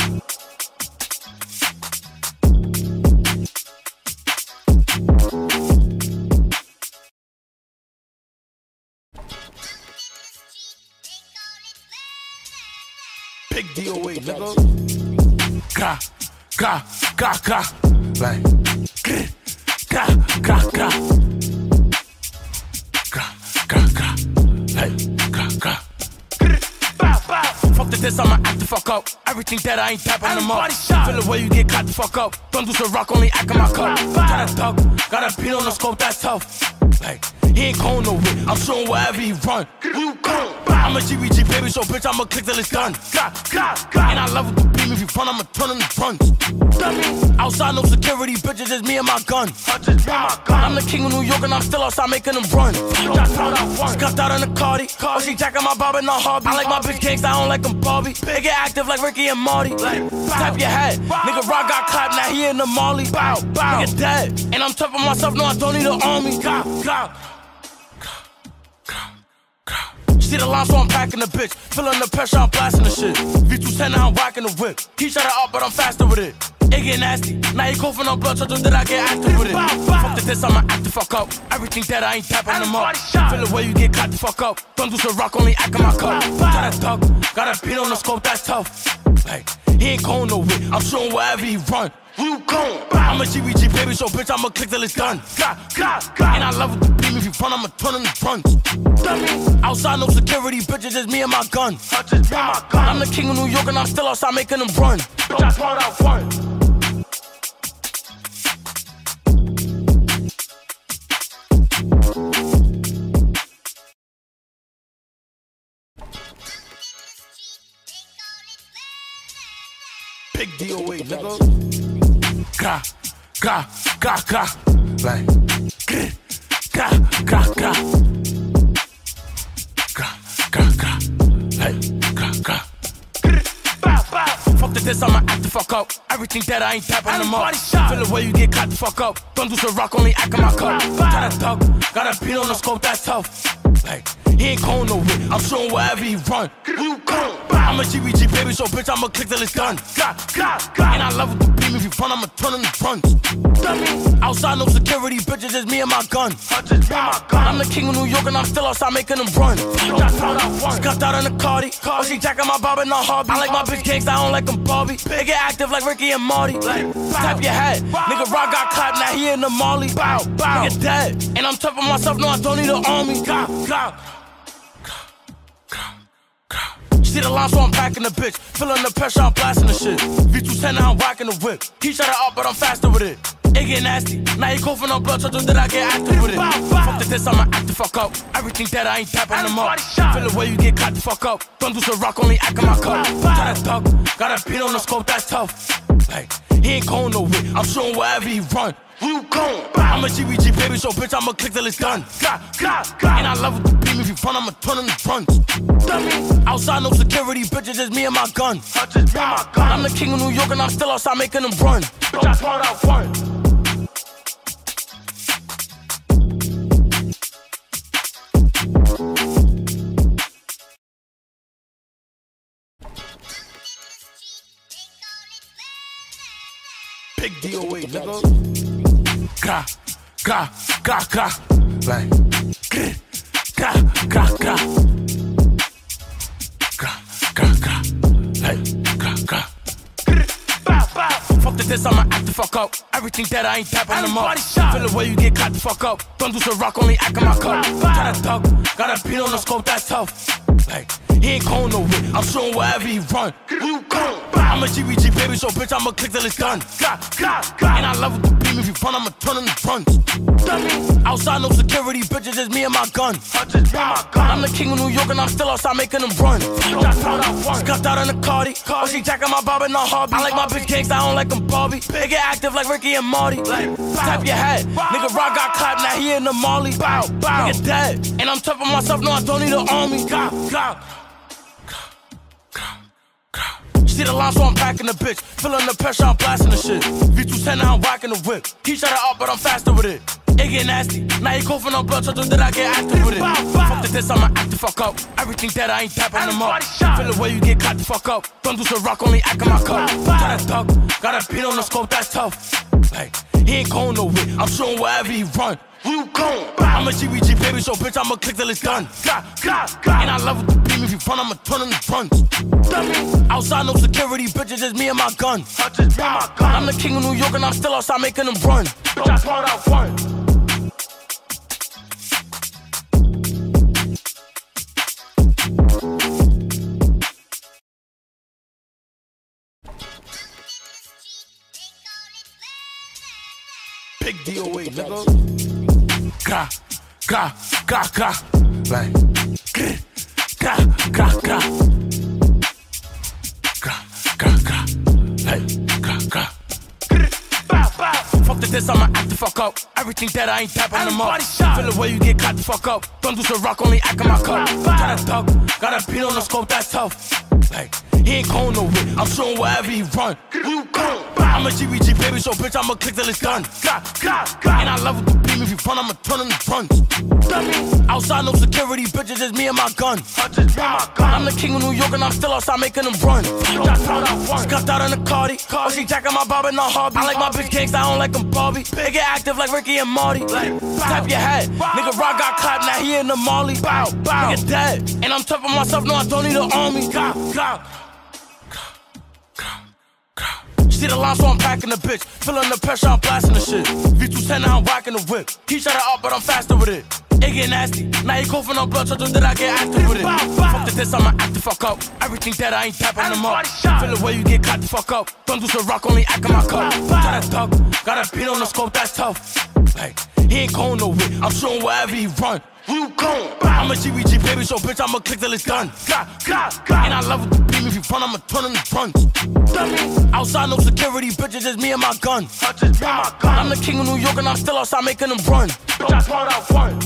Big DOA, nigga. Gra, gra, gra, gra. Like, gra, gra, gra, gra. Gra, gra, gra. Hey, gra, gra. Fuck the diss, I'ma act the fuck up. Everything that I ain't tapping them up. Feel the way you get caught the fuck up. Don't do some rock, only act in my cup. Got a duck, got a beat on the scope, that's tough. Like, he ain't going nowhere, I'm showing wherever he run. I'm a GBG baby, so bitch, I'ma click till it's done. And I love it to beam if you front, I'ma turn them to fronts. Outside, no security, bitches, just me and my gun. I'm the king of New York and I'm still outside making them run. Scuffed out in the Cardi, oh, she jacking my bob and not hobby. I like my bitch gangsta, I don't like them Barbie. They get active like Ricky and Marty. Tap your head, nigga Rock got clapped, now he in the Molly. Nigga dead, and I'm tough on myself, no I don't need an army. See the line, so I'm packing the bitch. Feeling the pressure, I'm blasting the shit. V210, now I'm rocking the whip. He shut it up, but I'm faster with it. It get nasty. Now he coughing on blood, so that I get active with it. Fuck the diss, I'ma act the fuck up. Everything that I ain't tapping them up. Feel the way you get caught the fuck up. Don't do some rock, only act in my cup. Got a duck, got a beat on the scope, that's tough. Like, he ain't going nowhere, I'm showing wherever he run. I'm a GBG baby, so bitch, I'ma click till it's done. And I love it to beam if you front, I'ma turn them to fronts. Outside, no security, bitches, just me and my gun. I'm the king of New York and I'm still outside making them run. Shots fired out front. Big DOA, nigga. Gra, gra, gra, gra. Like, gra, gra, gra, gra. Gra, gra, gra. Hey, gra, gra. Fuck the diss, I'ma act the fuck up. Everything that I ain't tapping them up. Feel the way you get caught the fuck up. Don't do some rock, only act in my cup. Got a duck, got a beat on the scope, that's tough. Like, he ain't going nowhere, I'm showing wherever he run. I'm a GBG baby, so bitch, I'ma click till it's done. And I love it to beam if you front, I'ma turn them to fronts. Outside, no security, bitches, just me and my gun. I'm the king of New York and I'm still outside making them run. Scuffed out in the Cardi, oh, she jacking my bob and not hobby. I like my bitch gangsta, I don't like them Barbie. They get active like Ricky and Marty. Tap your head, nigga Rock got clapped, now he in the Molly. Nigga dead, and I'm tough on myself, no I don't need an army. See the line, so I'm packing the bitch. Feeling the pressure, I'm blasting the shit. V210, now I'm rocking the whip. He shut it up, but I'm faster with it. It get nasty. Now he coughing on blood, so that I get active with it. Fuck the diss, I'ma act the fuck up. Everything that I ain't tapping them up. Feel the way you get caught the fuck up. Don't do some rock, only act in my cup. Try to duck, got a beat on the scope, that's tough. Like, he ain't going nowhere, I'm showing wherever he run. You gone? I'm a GBG baby, so bitch, I'ma click till it's done. And I love it to beat me if you front, I'ma turn in the front. Outside, no security, bitches, just me and my gun. I'm the king of New York and I'm still outside making them run. That's what I want. Big DOA, nigga. Gra, gra, gra, gra. Like, gra, gra, gra, gra. Gra, gra, gra. Like, gra, gra. Fuck the diss, I'ma act the fuck up. Everything that I ain't tapping them up. Feel the way you get caught the fuck up. Don't do some rock, only act in my cup. Try to duck, got a beat on the scope, that's tough. Like, he ain't going nowhere, I'm showing wherever he run. You gone? I'm a GBG baby, so bitch, I'ma click till it's done. And I love it to beat me if you front, I'ma turn in the front. Outside, no security, bitches, just me and my gun. I'm the king of New York and I'm still outside making them run. Scuffed out in the Cardi, oh, she jacking my bob and not hobby. I like my bitch gangsta, I don't like them Barbie. They get active like Ricky and Marty. Tap your head, nigga Rock got clapped, now he in the Molly. Nigga dead, and I'm tough on myself, no I don't need an army. See the line, so I'm packing the bitch. Feeling the pressure, I'm blasting the shit. V210, now I'm rocking the whip. He shut it up, but I'm faster with it. It get nasty. Now he coughing on blood, so that I get active with it. Fuck the diss, I'ma act the fuck up. Everything that I ain't tapping them up. Feel the way you get caught the fuck up. Don't do some rock, only act in my cup. Try to duck, got a beat on the scope, that's tough. Like, he ain't going nowhere, I'm showing wherever he run. You gone? I'm a GBG baby, so bitch, I'ma click till it's done. And I love it to beat me if you front, I'ma turn in the front. Outside, no security, bitches, just me and my gun. I'm the king of New York and I'm still outside making them run. That's what I want. Big DOA, nigga. Gra, gra, gra, gra. Like, gra, gra, gra. Gra, gra, gra. Like, gra, gra. Fuck the diss, I'ma act the fuck up. Everything that I ain't tapping them up. Feel the way you get caught the fuck up. Don't do some rock, only act in my cup. Try to duck, got a beat on the scope, that's tough. Like, he ain't going nowhere, I'm showing wherever he run. You gone? I'm a GBG baby, so bitch, I'ma click till it's done. And I love it to beat me if you front, I'ma turn in the front. Outside, no security, bitches, just me and my gun. I'm the king of New York and I'm still outside making them run. Scuffed out in the Cardi, oh, she jacking my bob and not hobby. I like my bitch gangsta, I don't like them Barbie. They get active like Ricky and Marty. Tap your head, nigga Rock got clapped, now he in the Molly. Nigga dead, and I'm tough on myself, no I don't need an army. See the line, so I'm packing the bitch. Feeling the pressure, I'm blasting the shit. V210, now I'm rocking the whip. He shut it up, but I'm faster with it. It get nasty. Now he coughing on blood, so that I get active with it. Fuck the diss, I'ma act the fuck up. Everything that I ain't tapping them up. Feel the way you get caught the fuck up. Don't do some rock, only act in my cup. Try to duck, got a beat on the scope, that's tough. Like, he ain't going nowhere, I'm showing wherever he run. You gone? I'm a GBG baby, so bitch, I'ma click till it's done. And I love it to beat me if you front, I'ma turn in the front. Outside, no security, bitches, just me and my gun. I'm the king of New York and I'm still outside making them run. That's what I want.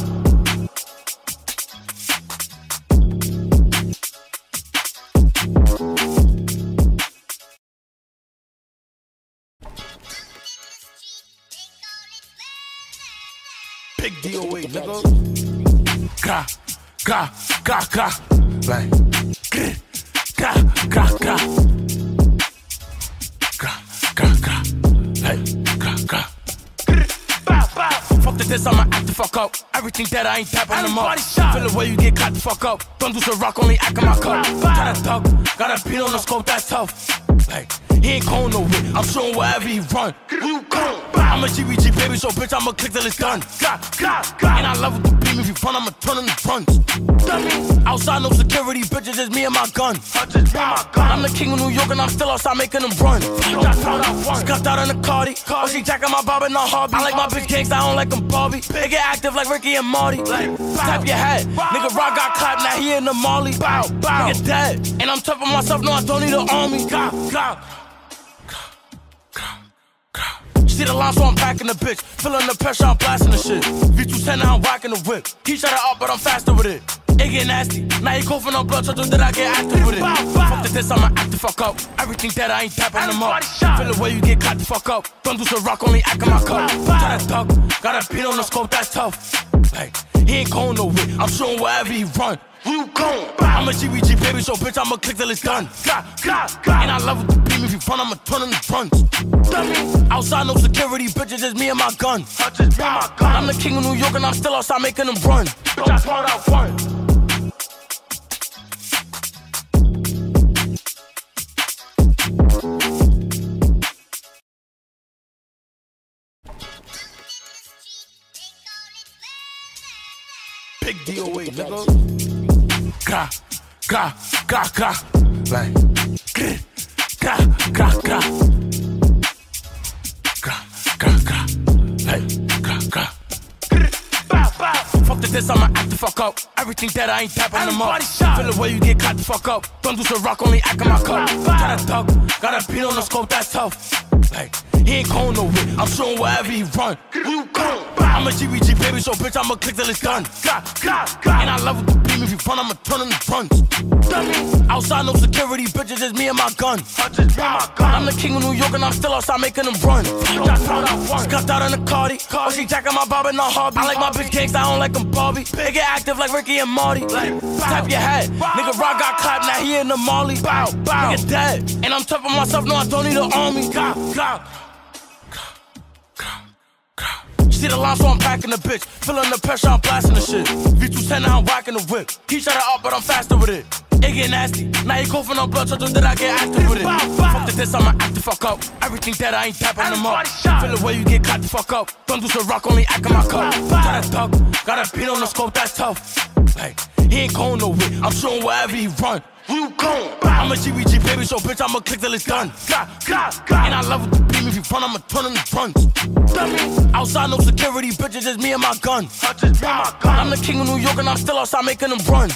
Big DOA, nigga. Gra, gra, gra, gra. Like, gra, gra, gra. Gra, gra, gra. Like, gra, gra. Fuck the diss, I'ma act the fuck up. Everything that I ain't tapping them up. Feel the way you get caught the fuck up. Don't do some rock, only act in my cup. Try to duck, got a beat on the scope, that's tough. Like, he ain't going nowhere, I'm showing wherever he run. You gone? I'm a GBG baby, so bitch, I'ma click till it's done. And I love with the beam, if you run, I'ma turn in the front. Outside, no security, bitches, just me and my gun. I'm the king of New York and I'm still outside making them run. Scuffed out in the Cardi. Oh, she jacking my bob and not hobby. I like my bitch gangsta, I don't like them Barbie. They get active like Ricky and Marty. Tap your head. Nigga Rock got clapped, now he in the Molly. Nigga dead. And I'm tough on myself, no, I don't need an army. See the line, so I'm packing the bitch. Feeling the pressure, I'm blasting the shit. V210, now I'm whacking the whip. He shut it up, but I'm faster with it. It get nasty. Now he coughing on blood, so that I get active with it. Fuck the diss, I'ma act the fuck up. Everything that I ain't tapping them up. Feel the way you get caught the fuck up. Don't do some rock, only act in my cup. Try to duck, got a beat on the scope, that's tough. Like, he ain't going nowhere. I'm shooting wherever he run. You gone? I'm a GBG baby, so bitch, I'ma click till it's done. And I love with the beam, if you run, I'ma turn in the front. Outside, no security, bitches, just me and my gun. I'm the king of New York and I'm still outside making them run. Big DOA, nigga. Gra, gra, gra, gra. Like, gra, gra, gra, gra. Gra, gra, gra. Hey, gra, gra. Fuck the diss, I'ma act the fuck up. Everything that I ain't tapping them up. Feel the way you get caught the fuck up. Don't do some rock, only act in my cup. Try to duck, got a beat on the scope, that's tough. Like, he ain't going nowhere. I'm shooting wherever he run. I'm a GBG baby, so bitch, I'ma click till it's done. And I love with the beam, if you run, I'ma turn in the front. Outside, no security, bitches, just me and my gun. I'm the king of New York and I'm still outside making them run. Scuffed out in the Cardi. Oh, she jacking my bob and not hobby. I like my bitch gangsta, I don't like them Barbie. They get active like Ricky and Marty. Tap your head. Nigga Rock got clapped, now he in the Molly. Nigga dead. And I'm tough on myself, no, I don't need an army. See the line, so I'm packing the bitch. Feeling the pressure, I'm blasting the shit. V210, now I'm whacking the whip. He shut it up, but I'm faster with it. It get nasty. Now he coughing on blood, so that I get active with it. Fuck the diss, I'ma act the fuck up. Everything that I ain't tapping them up. Feel the way you get caught the fuck up. Don't do some rock, only act in my cup. Try to duck, got a beat on the scope, that's tough. Like, he ain't going nowhere. I'm shooting wherever he run. You gone? I'm a GBG baby, so bitch, I'ma click till it's done. And I love with the beam, if you run, I'ma turn in the front. Outside, no security, bitches, just me and my gun. I'm the king of New York and I'm still outside making them run.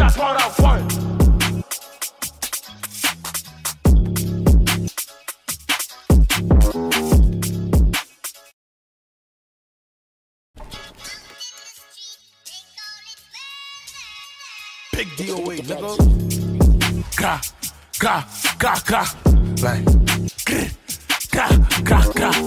Big DOA, nigga. Gra, gra, gra, gra. Like, gra, gra, gra, gra.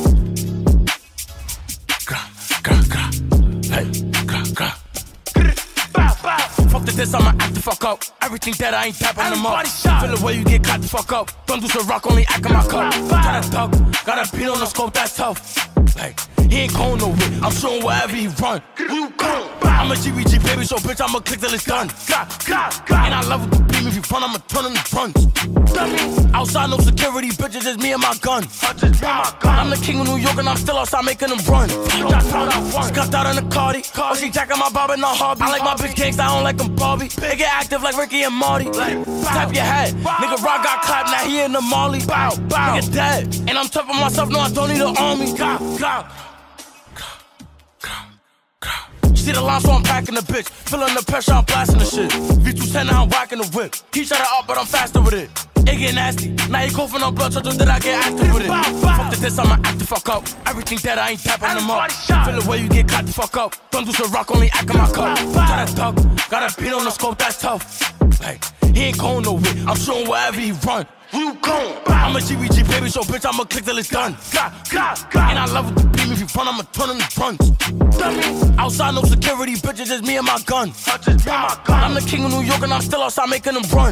Gra, gra, gra. Hey, gra, gra. Fuck the diss, I'ma act the fuck up. Everything that I ain't tapping them up. Feel the way you get caught the fuck up. Don't do some rock, only act in my cup. Try to duck, got a beat on the scope, that's tough. Like, he ain't going nowhere. I'm shooting wherever he run. I'm a GBG baby, so bitch, I'ma click till it's done. And I love with the beam, if you run, I'ma turn in the front. Outside, no security, bitches, just me and my gun. I'm the king of New York and I'm still outside making them run. Scuffed out in the Cardi. Oh, she jacking my bob and not hobby. I like my bitch gangsta, I don't like them Barbie. They get active like Ricky and Marty. Tap your head. Nigga Rock got clapped, now he in the Molly. Nigga dead. And I'm tough on myself, no, I don't need an army. See the line, so I'm packing the bitch. Feeling the pressure, I'm blasting the shit. V210, now I'm whacking the whip. He shut it up, but I'm faster with it. It get nasty. Now he coughing on blood, so that I get active with it. Fuck the diss, I'ma act the fuck up. Everything that I ain't tapping them up. Feel the way you get caught the fuck up. Don't do some rock, only act in my cup. Try to duck, got a beat on the scope, that's tough. Like, he ain't going nowhere. I'm shooting wherever he run. You gone? I'm a GBG baby, so bitch, I'ma click till it's done. And I love with the beam, if you run, I'ma turn in the front. Outside, no security, bitches, just me and my gun. I'm the king of New York and I'm still outside making them run.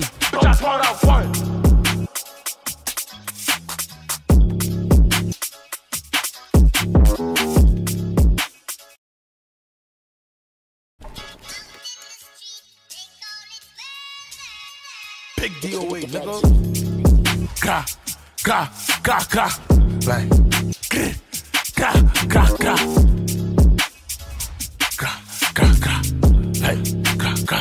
Big DOA, nigga. Gra, gra, gra, gra. Like, gra, gra, gra, gra. Gra, gra, gra. Hey, gra, gra.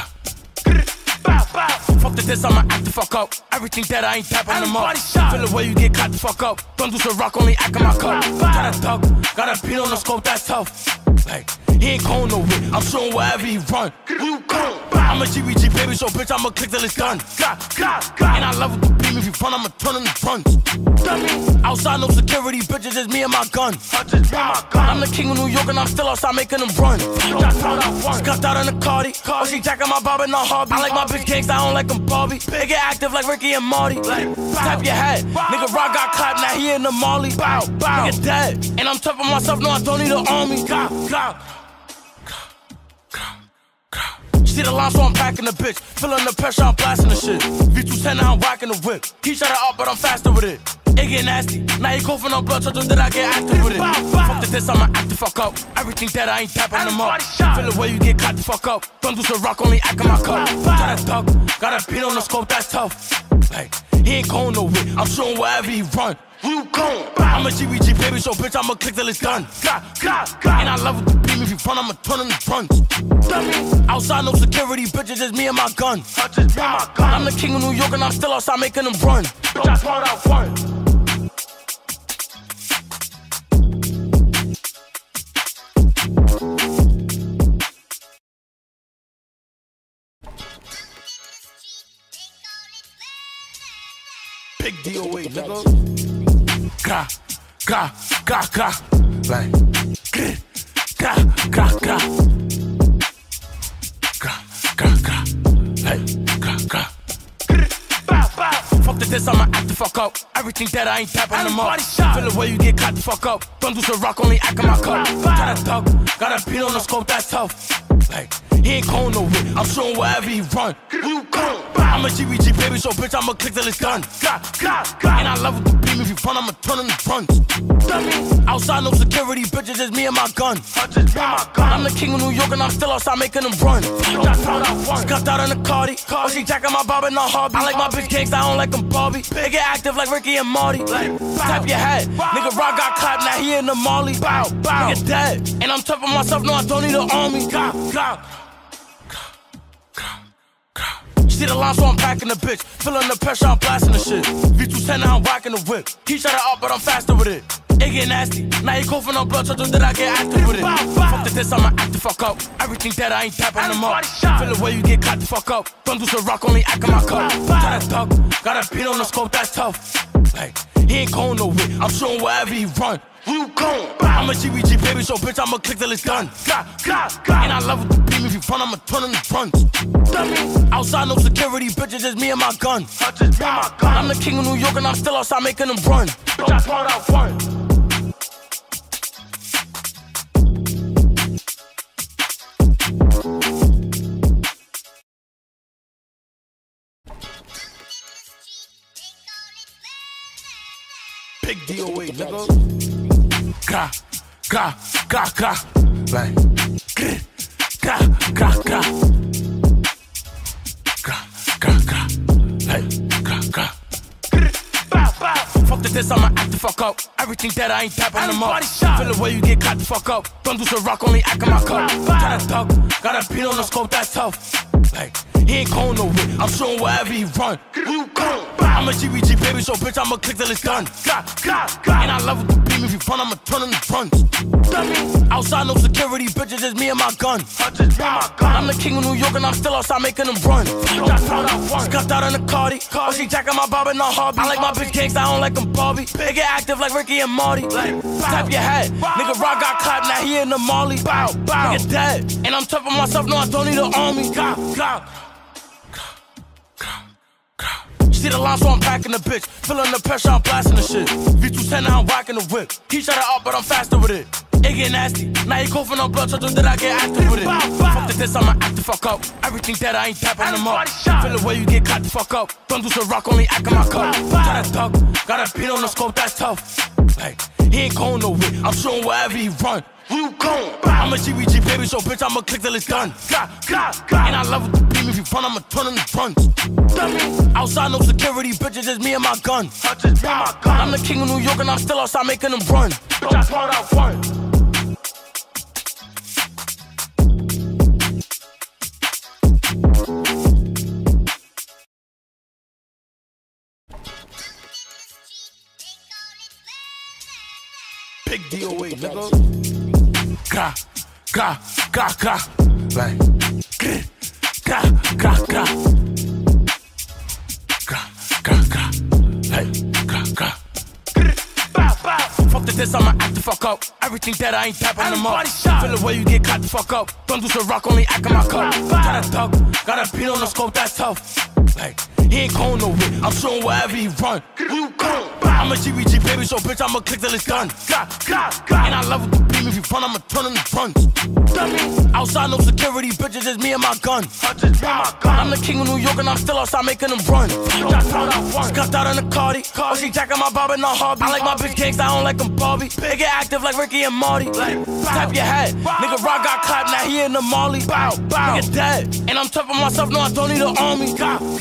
Fuck the diss, I'ma act the fuck up. Everything that I ain't tapping them up. Feel the way you get caught the fuck up. Don't do some rock, only act in my cup. Got a thug, got a beat on the scope, that's tough. Like, he ain't going nowhere, I'm showing wherever he run. I'm a GBG baby, so bitch, I'ma click till it's done. And I love it to beam, if you run, I'ma turn in the front. Outside, no security, bitches, just me and my gun. I'm the king of New York and I'm still outside making them run. Scuffed out in the Cardi, oh, she jacking my bob and no hobby. I like my bitch gangsta, I don't like them Barbie. They get active like Ricky and Marty. Tap your head, nigga Rock got clapped, now he in the Molly. Bow, bow, nigga dead. And I'm tough on myself, no, I don't need an army. See the line, so I'm packing the bitch. Feeling the pressure, I'm blasting the shit. V210, now I'm whacking the whip. He shot it up, but I'm faster with it. It get nasty. Now he coughing on blood, so that I get active with it. Fuck the diss, I'ma act the fuck up. Everything that I ain't tapping them up. Feel the way you get caught the fuck up. Don't do some rock, only act in my cup. Got a thug, got a beat on the scope, that's tough. Like, he ain't going nowhere, I'm showing wherever he run. I'm a GBG baby, so bitch, I'ma click till it's done. And I love it to beam, if you run, I'ma turn in the front. Outside, no security, bitches, just me and my gun. I'm the king of New York and I'm still outside making them run. Big DOA, nigga. Gra, gra, gra, gra. Like, gra, gra, gra, gra. Gra, gra, gra. Hey, gra, gra. Fuck the diss, I'ma act the fuck up. Everything that I ain't tapping them up. Feel the way you get caught the fuck up. Don't do some rock, only act in my cup. Got a thug, got a beat on the scope, that's tough. Like, he ain't going nowhere, I'm showing wherever he run. I'm a GBG baby, so bitch, I'ma click till it's done. And I love it to beam, if you run, I'ma turn in the front. Outside, no security, bitches, just me and my gun. I'm the king of New York and I'm still outside making them run. Scuffed out in the Cardi, oh, she jacking my bob and no hobby. I like my bitch gangsta, I don't like them Barbie. They get active like Ricky and Marty. Tap your head, nigga Rock got clapped, now he in the Molly. Bow, bow, nigga dead. And I'm tough on myself, no, I don't need an army. See the line, so I'm packing the bitch. Feeling the pressure, I'm blasting the shit. V210, now I'm whacking the whip. He shot it up, but I'm faster with it. It get nasty. Now he coughing on blood, so that I get active with it. Fuck the diss, I'ma act the fuck up. Everything that I ain't tapping them up. Feel the way you get caught the fuck up. Don't do some rock, only act in my cup. Got a thug, got a beat on the scope, that's tough. Like, he ain't going nowhere, I'm showing wherever he run. I'm a GBG baby, so bitch, I'ma click till it's done. And I love it to beam, if you run, I'ma turn in the front. Outside, no security, bitches, just me and my gun. I'm the king of New York and I'm still outside making them run. Big DOA, nigga. Gra, gra, gra, gra. Like, gra, gra, gra. Gra, gra, gra. Hey, gra, gra. Fuck the diss, I'ma act the fuck up. Everything that I ain't tapping them up. Feel the way you get caught the fuck up. Don't do some rock, only act in my cup. Got a thug, got a beat on the scope, that's tough. Like, he ain't going nowhere, I'm showing wherever he run. I'm a GBG baby, so bitch, I'ma click till it's done. And I love it to beam, if you run, I'ma turn in the front. Outside, no security, bitches, just me and my gun. I'm the king of New York and I'm still outside making them run. Scuffed out in the Cardi, oh, she jacking my bob and no hobby. I like my bitch gangsta, I don't like them Barbie. They get active like Ricky and Marty. Tap your head, nigga Rock got clapped, now he in the Molly. Bow, bow, nigga dead. And I'm tough on myself, no, I don't need an army. See the line, so I'm packing the bitch. Feeling the pressure, I'm blasting the shit. V210, now I'm whacking the whip. He shot it up, but I'm faster with it. It get nasty. Now he coughing on blood, so that I get active with it. Fuck the diss, I'ma act the fuck up. Everything that I ain't tapping them up. Feel the way you get caught the fuck up. Don't do some rock, only act in my cup. Got a thug, got a beat on the scope, that's tough. Like, he ain't going nowhere, I'm showing wherever he run. I'm a GBG baby, so bitch, I'ma click till it's done. And I love it to beat, beam. If you run, I'ma turn them to runs. Outside, no security, bitches, just me and my gun. I'm the king of New York and I'm still outside making them run. That's what I want. Big DOA, nigga. Gra, gra, gra, gra. Like, gra, gra, gra. Gra, gra, gra. Hey, gra, gra. Fuck the diss, I'ma act the fuck up. Everything that I ain't tapping them up. Feel the way you get caught the fuck up. Don't do some rock, only act in my cup. Try to thug, got a beat on the scope, that's tough. Like, he ain't going nowhere, I'm showing wherever he run. I'm a GBG baby, so bitch, I'ma click till it's done. And I love with the beam, if you run, I'ma turn them to runs. Outside, no security, bitches, just me and my gun. I'm the king of New York and I'm still outside making them run. Scuffed out in the Cardi, oh, she jacking my bob and no hobby. I like my bitch gangsta, I don't like them Barbie. They get active like Ricky and Marty. Tap your head, nigga Rock got clapped, now he in the Molly. Bow, bow, nigga dead. And I'm tough on myself, no, I don't need an army.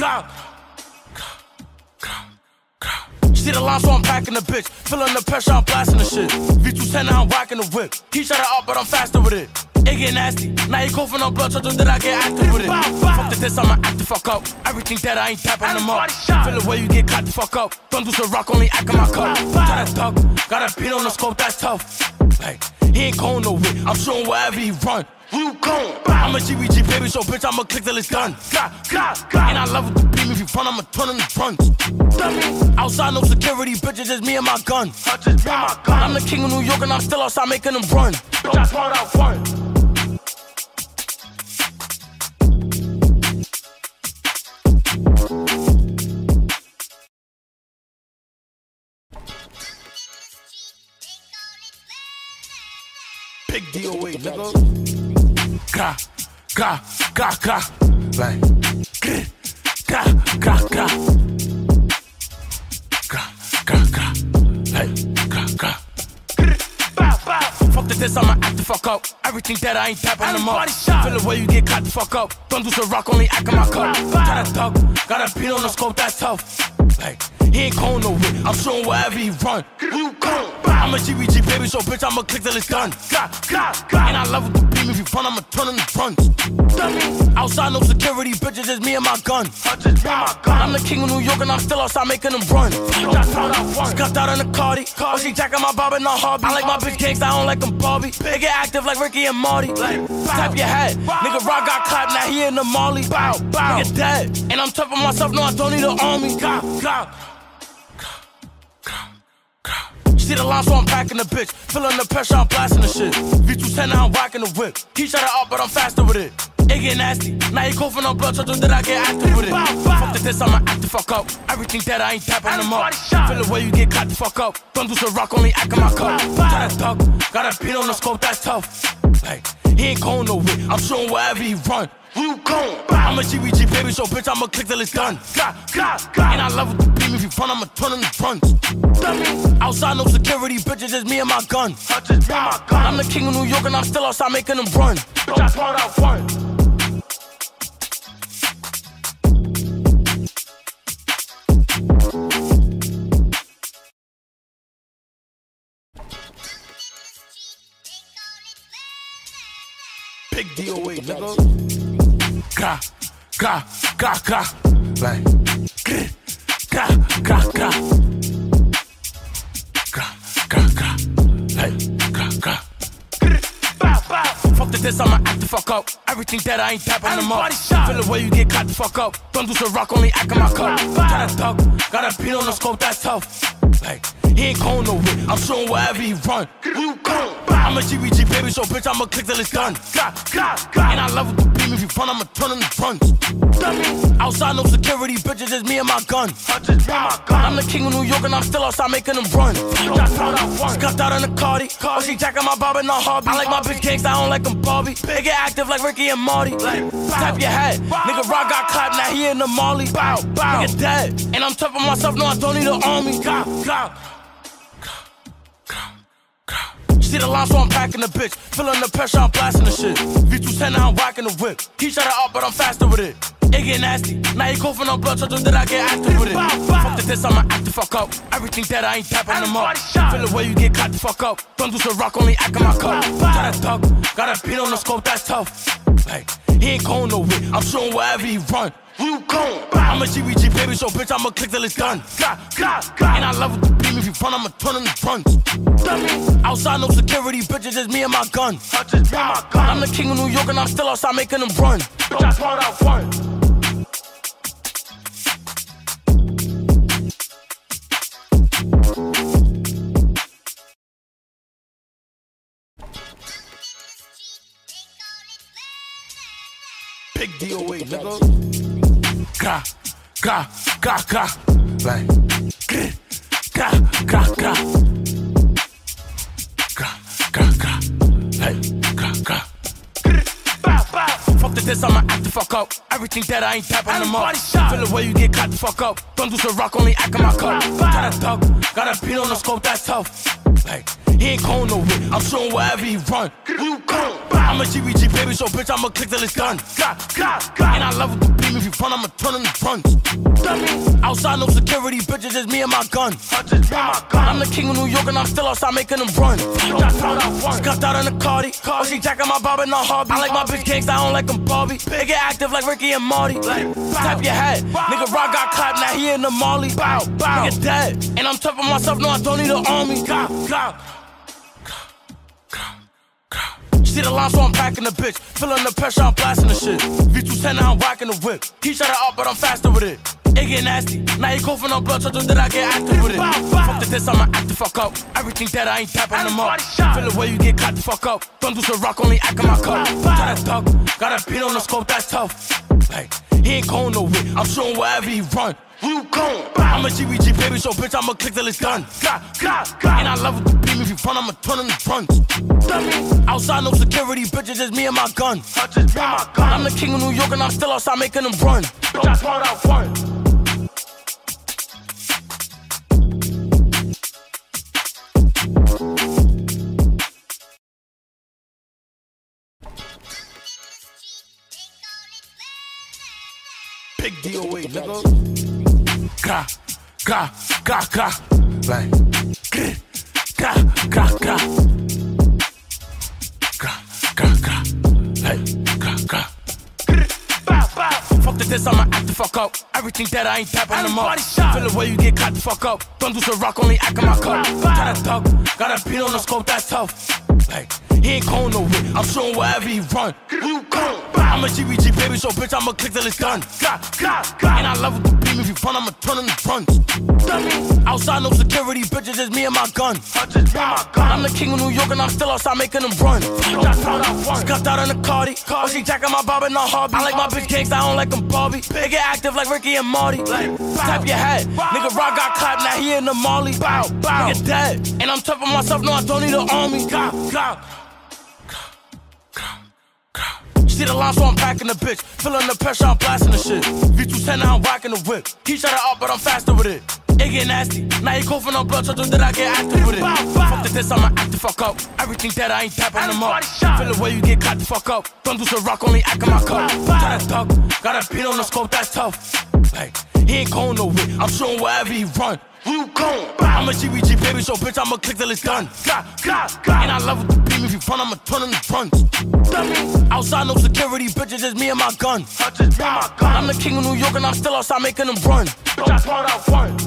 See the line, so I'm packing the bitch. Feeling the pressure, I'm blasting the shit. V210, now I'm whacking the whip. He shut it up, but I'm faster with it. It get nasty. Now he coughing on blood, so that I get active with it. Fuck the diss, I'ma act the fuck up. Everything that I ain't tapping them up. Feel the way you get caught the fuck up. Don't do some rock, only act in my cup. Try to thug, got a beat on the scope, that's tough. Like, he ain't going nowhere, I'm showing wherever he run. I'm a GBG baby, so bitch, I'ma click till it's done. And I love with the beam, if you run, I'ma turn them to runs. Outside, no security, bitches, just me and my gun. I'm the king of New York and I'm still outside making them run. That's what I want. Big DOA, nigga. Gra, gra, gra, gra. Like, gra, gra, gra. Gra, gra, gra. Hey, gra, gra. Fuck the diss, I'ma act the fuck up. Everything that I ain't tapping them up. Feel the way you get caught the fuck up. Don't do some rock, only act in my cup. Try to thug, got a beat on the scope, that's tough. Like, he ain't going nowhere, I'm showing wherever he run. I'm a GBG baby, so bitch, I'ma click till it's done. And I love with the beam, if you run, I'ma turn them to runs. Outside, no security, bitches, just me and my gun. I'm the king of New York and I'm still outside making them run. Scuffed out in the Cardi, oh, she jacking my bob and no hobby. I like my bitch gangsta, I don't like them Barbie. They get active like Ricky and Marty. Tap your head, nigga Rock got clapped, now he in the Molly. Bow, bow, nigga dead. And I'm tough on myself, no, I don't need an army. See the line, so I'm packing the bitch. Feeling the pressure, I'm blasting the shit. V210, now I'm whacking the whip. He shut it up, but I'm faster with it. It get nasty. Now he coughing on blood, so that I get active with it. Fuck the diss, I'ma act the fuck up. Everything that I ain't tapping them up. Feel the way you get caught the fuck up. Don't do some rock, only act in my cup. Try to thug, got a beat on the scope, that's tough. Like, he ain't going nowhere, I'm showing wherever he run. I'm a GBG baby, so bitch, I'ma click till it's done. And I love with the beam, if you run, I'ma turn them to runs. Outside, no security, bitches, just me and my gun. I'm the king of New York and I'm still outside making them run. That's what I want. Big DOA, nigga. Gra, gra, gra, gra. Like, gra, gra, gra. Gra, gra, gra. Hey, gra, gra. Fuck the diss, I'ma act the fuck up. Everything that I ain't tapping them up. Feel the way you get caught the fuck up. Don't do some rock, only act in my cup. Try to thug, got a beat on the scope, that's tough. Like, he ain't going nowhere, I'm showing wherever he run. I'm a GBG baby, so bitch, I'ma click till it's done. And I love with the beam, if you run, I'ma turn them to runs. Outside, no security, bitches, just me and my gun. I'm the king of New York and I'm still outside making them run. Scuffed out in the Cardi, oh, she jacking my bob and no hobby. I like my bitch gangsta, I don't like them Barbie. They get active like Ricky and Marty. Tap your head, nigga Rock got clapped, now he in the Molly. Bow, bow, nigga dead. And I'm tough on myself, no, I don't need an army. See the line, so I'm packing the bitch. Feeling the pressure, I'm blasting the shit. V2 V210 now I'm rocking the whip. He shot it up, but I'm faster with it. It get nasty. Now he coughing on blood, so that I get active with it. Fuck the diss, I'ma act the fuck up. Everything that I ain't tapping them up. Feel the way you get caught the fuck up. Don't do some rock, only act in my cup. Got a thug, got a beat on the scope, that's tough. Like, he ain't going nowhere. I'm shooting wherever he run. You gone? I'm a GBG baby, so bitch, I'ma click till it's done. And I love with the beam. If you run, I'ma turn in the front. Outside, no security, bitches, just me and my gun. I'm the king of New York, and I'm still outside making them run. That's what I want. Big DOA, nigga. Gra, gra, gra, gra. Like, grr, gra, gra, gra. Gra, gra, gra. Hey, gra, gra. Fuck the diss, I'ma act the fuck up. Everything that I ain't tapping them up. Feel the way you get caught the fuck up. Don't do some rock, only act in my cup. Got a thug, got a beat on the scope, that's tough. Like, he ain't going nowhere. I'm shooting wherever he run. You gone? I'm a GBG baby, so bitch, I'ma click till it's done. And I love with the beam. If you run, I'ma turn in the front. Outside, no security, bitches, just me and my gun. I'm the king of New York, and I'm still outside making them run. Scuffed out in the Cardi. Oh, she jacking my bob and no hobby. I like my bitch gangsta, I don't like them Barbie. They get active like Ricky and Marty. Tap your head. Nigga Rock got clapped, now he in the Molly. Bow, bow. Nigga dead. And I'm tough on myself, no, I don't need an army. See the line, so I'm packing the bitch. Feeling the pressure, I'm blasting the shit. V210 now I'm rocking the whip. He shot it up, but I'm faster with it. It get nasty. Now he coughing on blood, so that I get active with it. Fuck the diss, I'ma act the fuck up. Everything that I ain't tapping them up. Feel the way you get caught the fuck up. Don't do some rock, only act in my cup. Got a thug, got a beat on the scope, that's tough. Like, he ain't going nowhere. I'm shooting wherever he run. You gone? I'm a GBG baby, so bitch, I'ma click till it's done. And I love with the beam. If you run, I'ma turn in the front. Outside, no security, bitches, just me and my gun. I'm the king of New York, and I'm still outside making them run. That's what I want. Big DOA, nigga. Gra, gra, gra, gra. Like, grr, gra, gra, gra. Gra, gra, gra. Hey, gra, gra. Fuck the diss, I'ma act the fuck up. Everything that I ain't tapping them up. Feel the way you get caught the fuck up. Don't do some rock, only act in my cup. Got a thug, got a beat on the scope, that's tough. Like, he ain't going nowhere. I'm shooting wherever he run. You gone? I'm a GBG baby, so bitch, I'ma click till it's done. And I love with the beam. If you run, I'ma turn in the front. Outside, no security, bitches, just me and my gun. I'm the king of New York, and I'm still outside making them run. Scuffed out in the Cardi. Oh, she jacking my bob and no hobby. I like my bitch gangsta, I don't like them Barbie. They get active like Ricky and Marty. Tap your head. Nigga Rock got clapped, now he in the Molly. Bow, bow. Nigga dead. And I'm tough on myself, no, I don't need an army. See the line, so I'm packing the bitch. Feeling the pressure, I'm blasting the shit. V210 now I'm rocking the whip. He shot it up, but I'm faster with it. It get nasty. Now he coughing on blood, so that I get active with it. Fuck the diss, I'ma act the fuck up. Everything that I ain't tapping them up. Feel the way you get caught the fuck up. Don't do some rock, only act in my cup. Got a thug, got a beat on the scope, that's tough. Like, he ain't going nowhere. I'm shooting wherever he run. You gone? I'm a GBG baby, so bitch, I'ma click till it's done. And I love with the beam. If you run, I'ma turn in the front. Outside, no security, bitches, just me and my gun. I'm the king of New York, and I'm still outside making them run. That's what I want.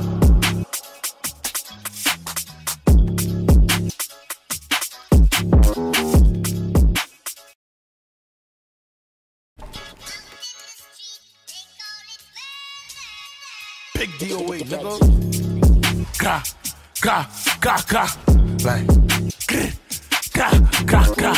Big DOA, nigga. Gra, gra, gra, gra. Like, grr, gra, gra, gra.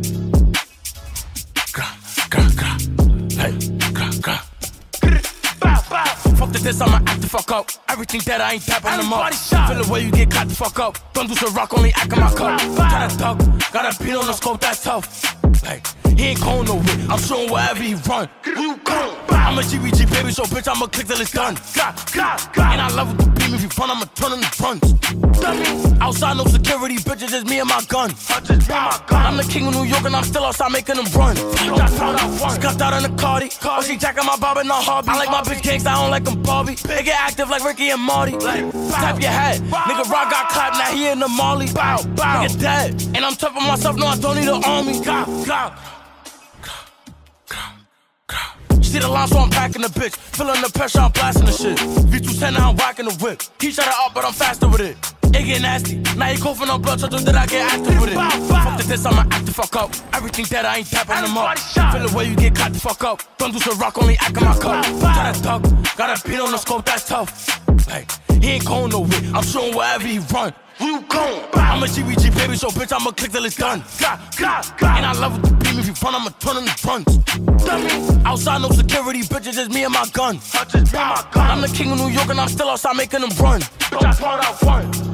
Gra, gra, gra. Hey, gra, gra. Fuck the diss, I'ma act the fuck up. Everything that I ain't tapping them up. Feel the way you get caught the fuck up. Don't do some rock, only act in my cup. Got a thug, got a beat on the scope, that's tough. Like, he ain't going nowhere. I'm shooting wherever he run. You gone? I'm a GBG baby, so bitch, I'ma click till it's done. And I love with the beam, if you front, I'ma turn them to fronts. Outside, no security, bitches, just me and my gun. I'm the king of New York and I'm still outside making them run. Got out in the Cardi. Oh, she jacking my bob and not hobby. I like my bitch gangsta, I don't like them Barbie. They get active like Ricky and Marty. Tap your head. Nigga Rock got clapped, now he in the Molly. Nigga dead. And I'm tough on myself, no, I don't need an army. See the line, so I'm packing the bitch. Feeling the pressure, I'm blasting the shit. V210, now I'm whacking the whip. He shut it up, but I'm faster with it. It get nasty. Now he coughing on blood, so that I get active with it. Fuck the diss, I'ma act the fuck up. Everything dead, I ain't tapping them up. Feel the way you get caught the fuck up. Don't do some rock, only act in my cup. Got a thug, got a beat on the scope, that's tough. Like, he ain't going nowhere. I'm showing wherever he run. Who you going? I'm a GBG baby, so bitch, I'ma click till it's done. And I love with the beam, if you front, I'ma turn them to fronts. Outside, no security, bitches, just me and my gun. I'm the king of New York and I'm still outside making them run. Bitch, I brought out one.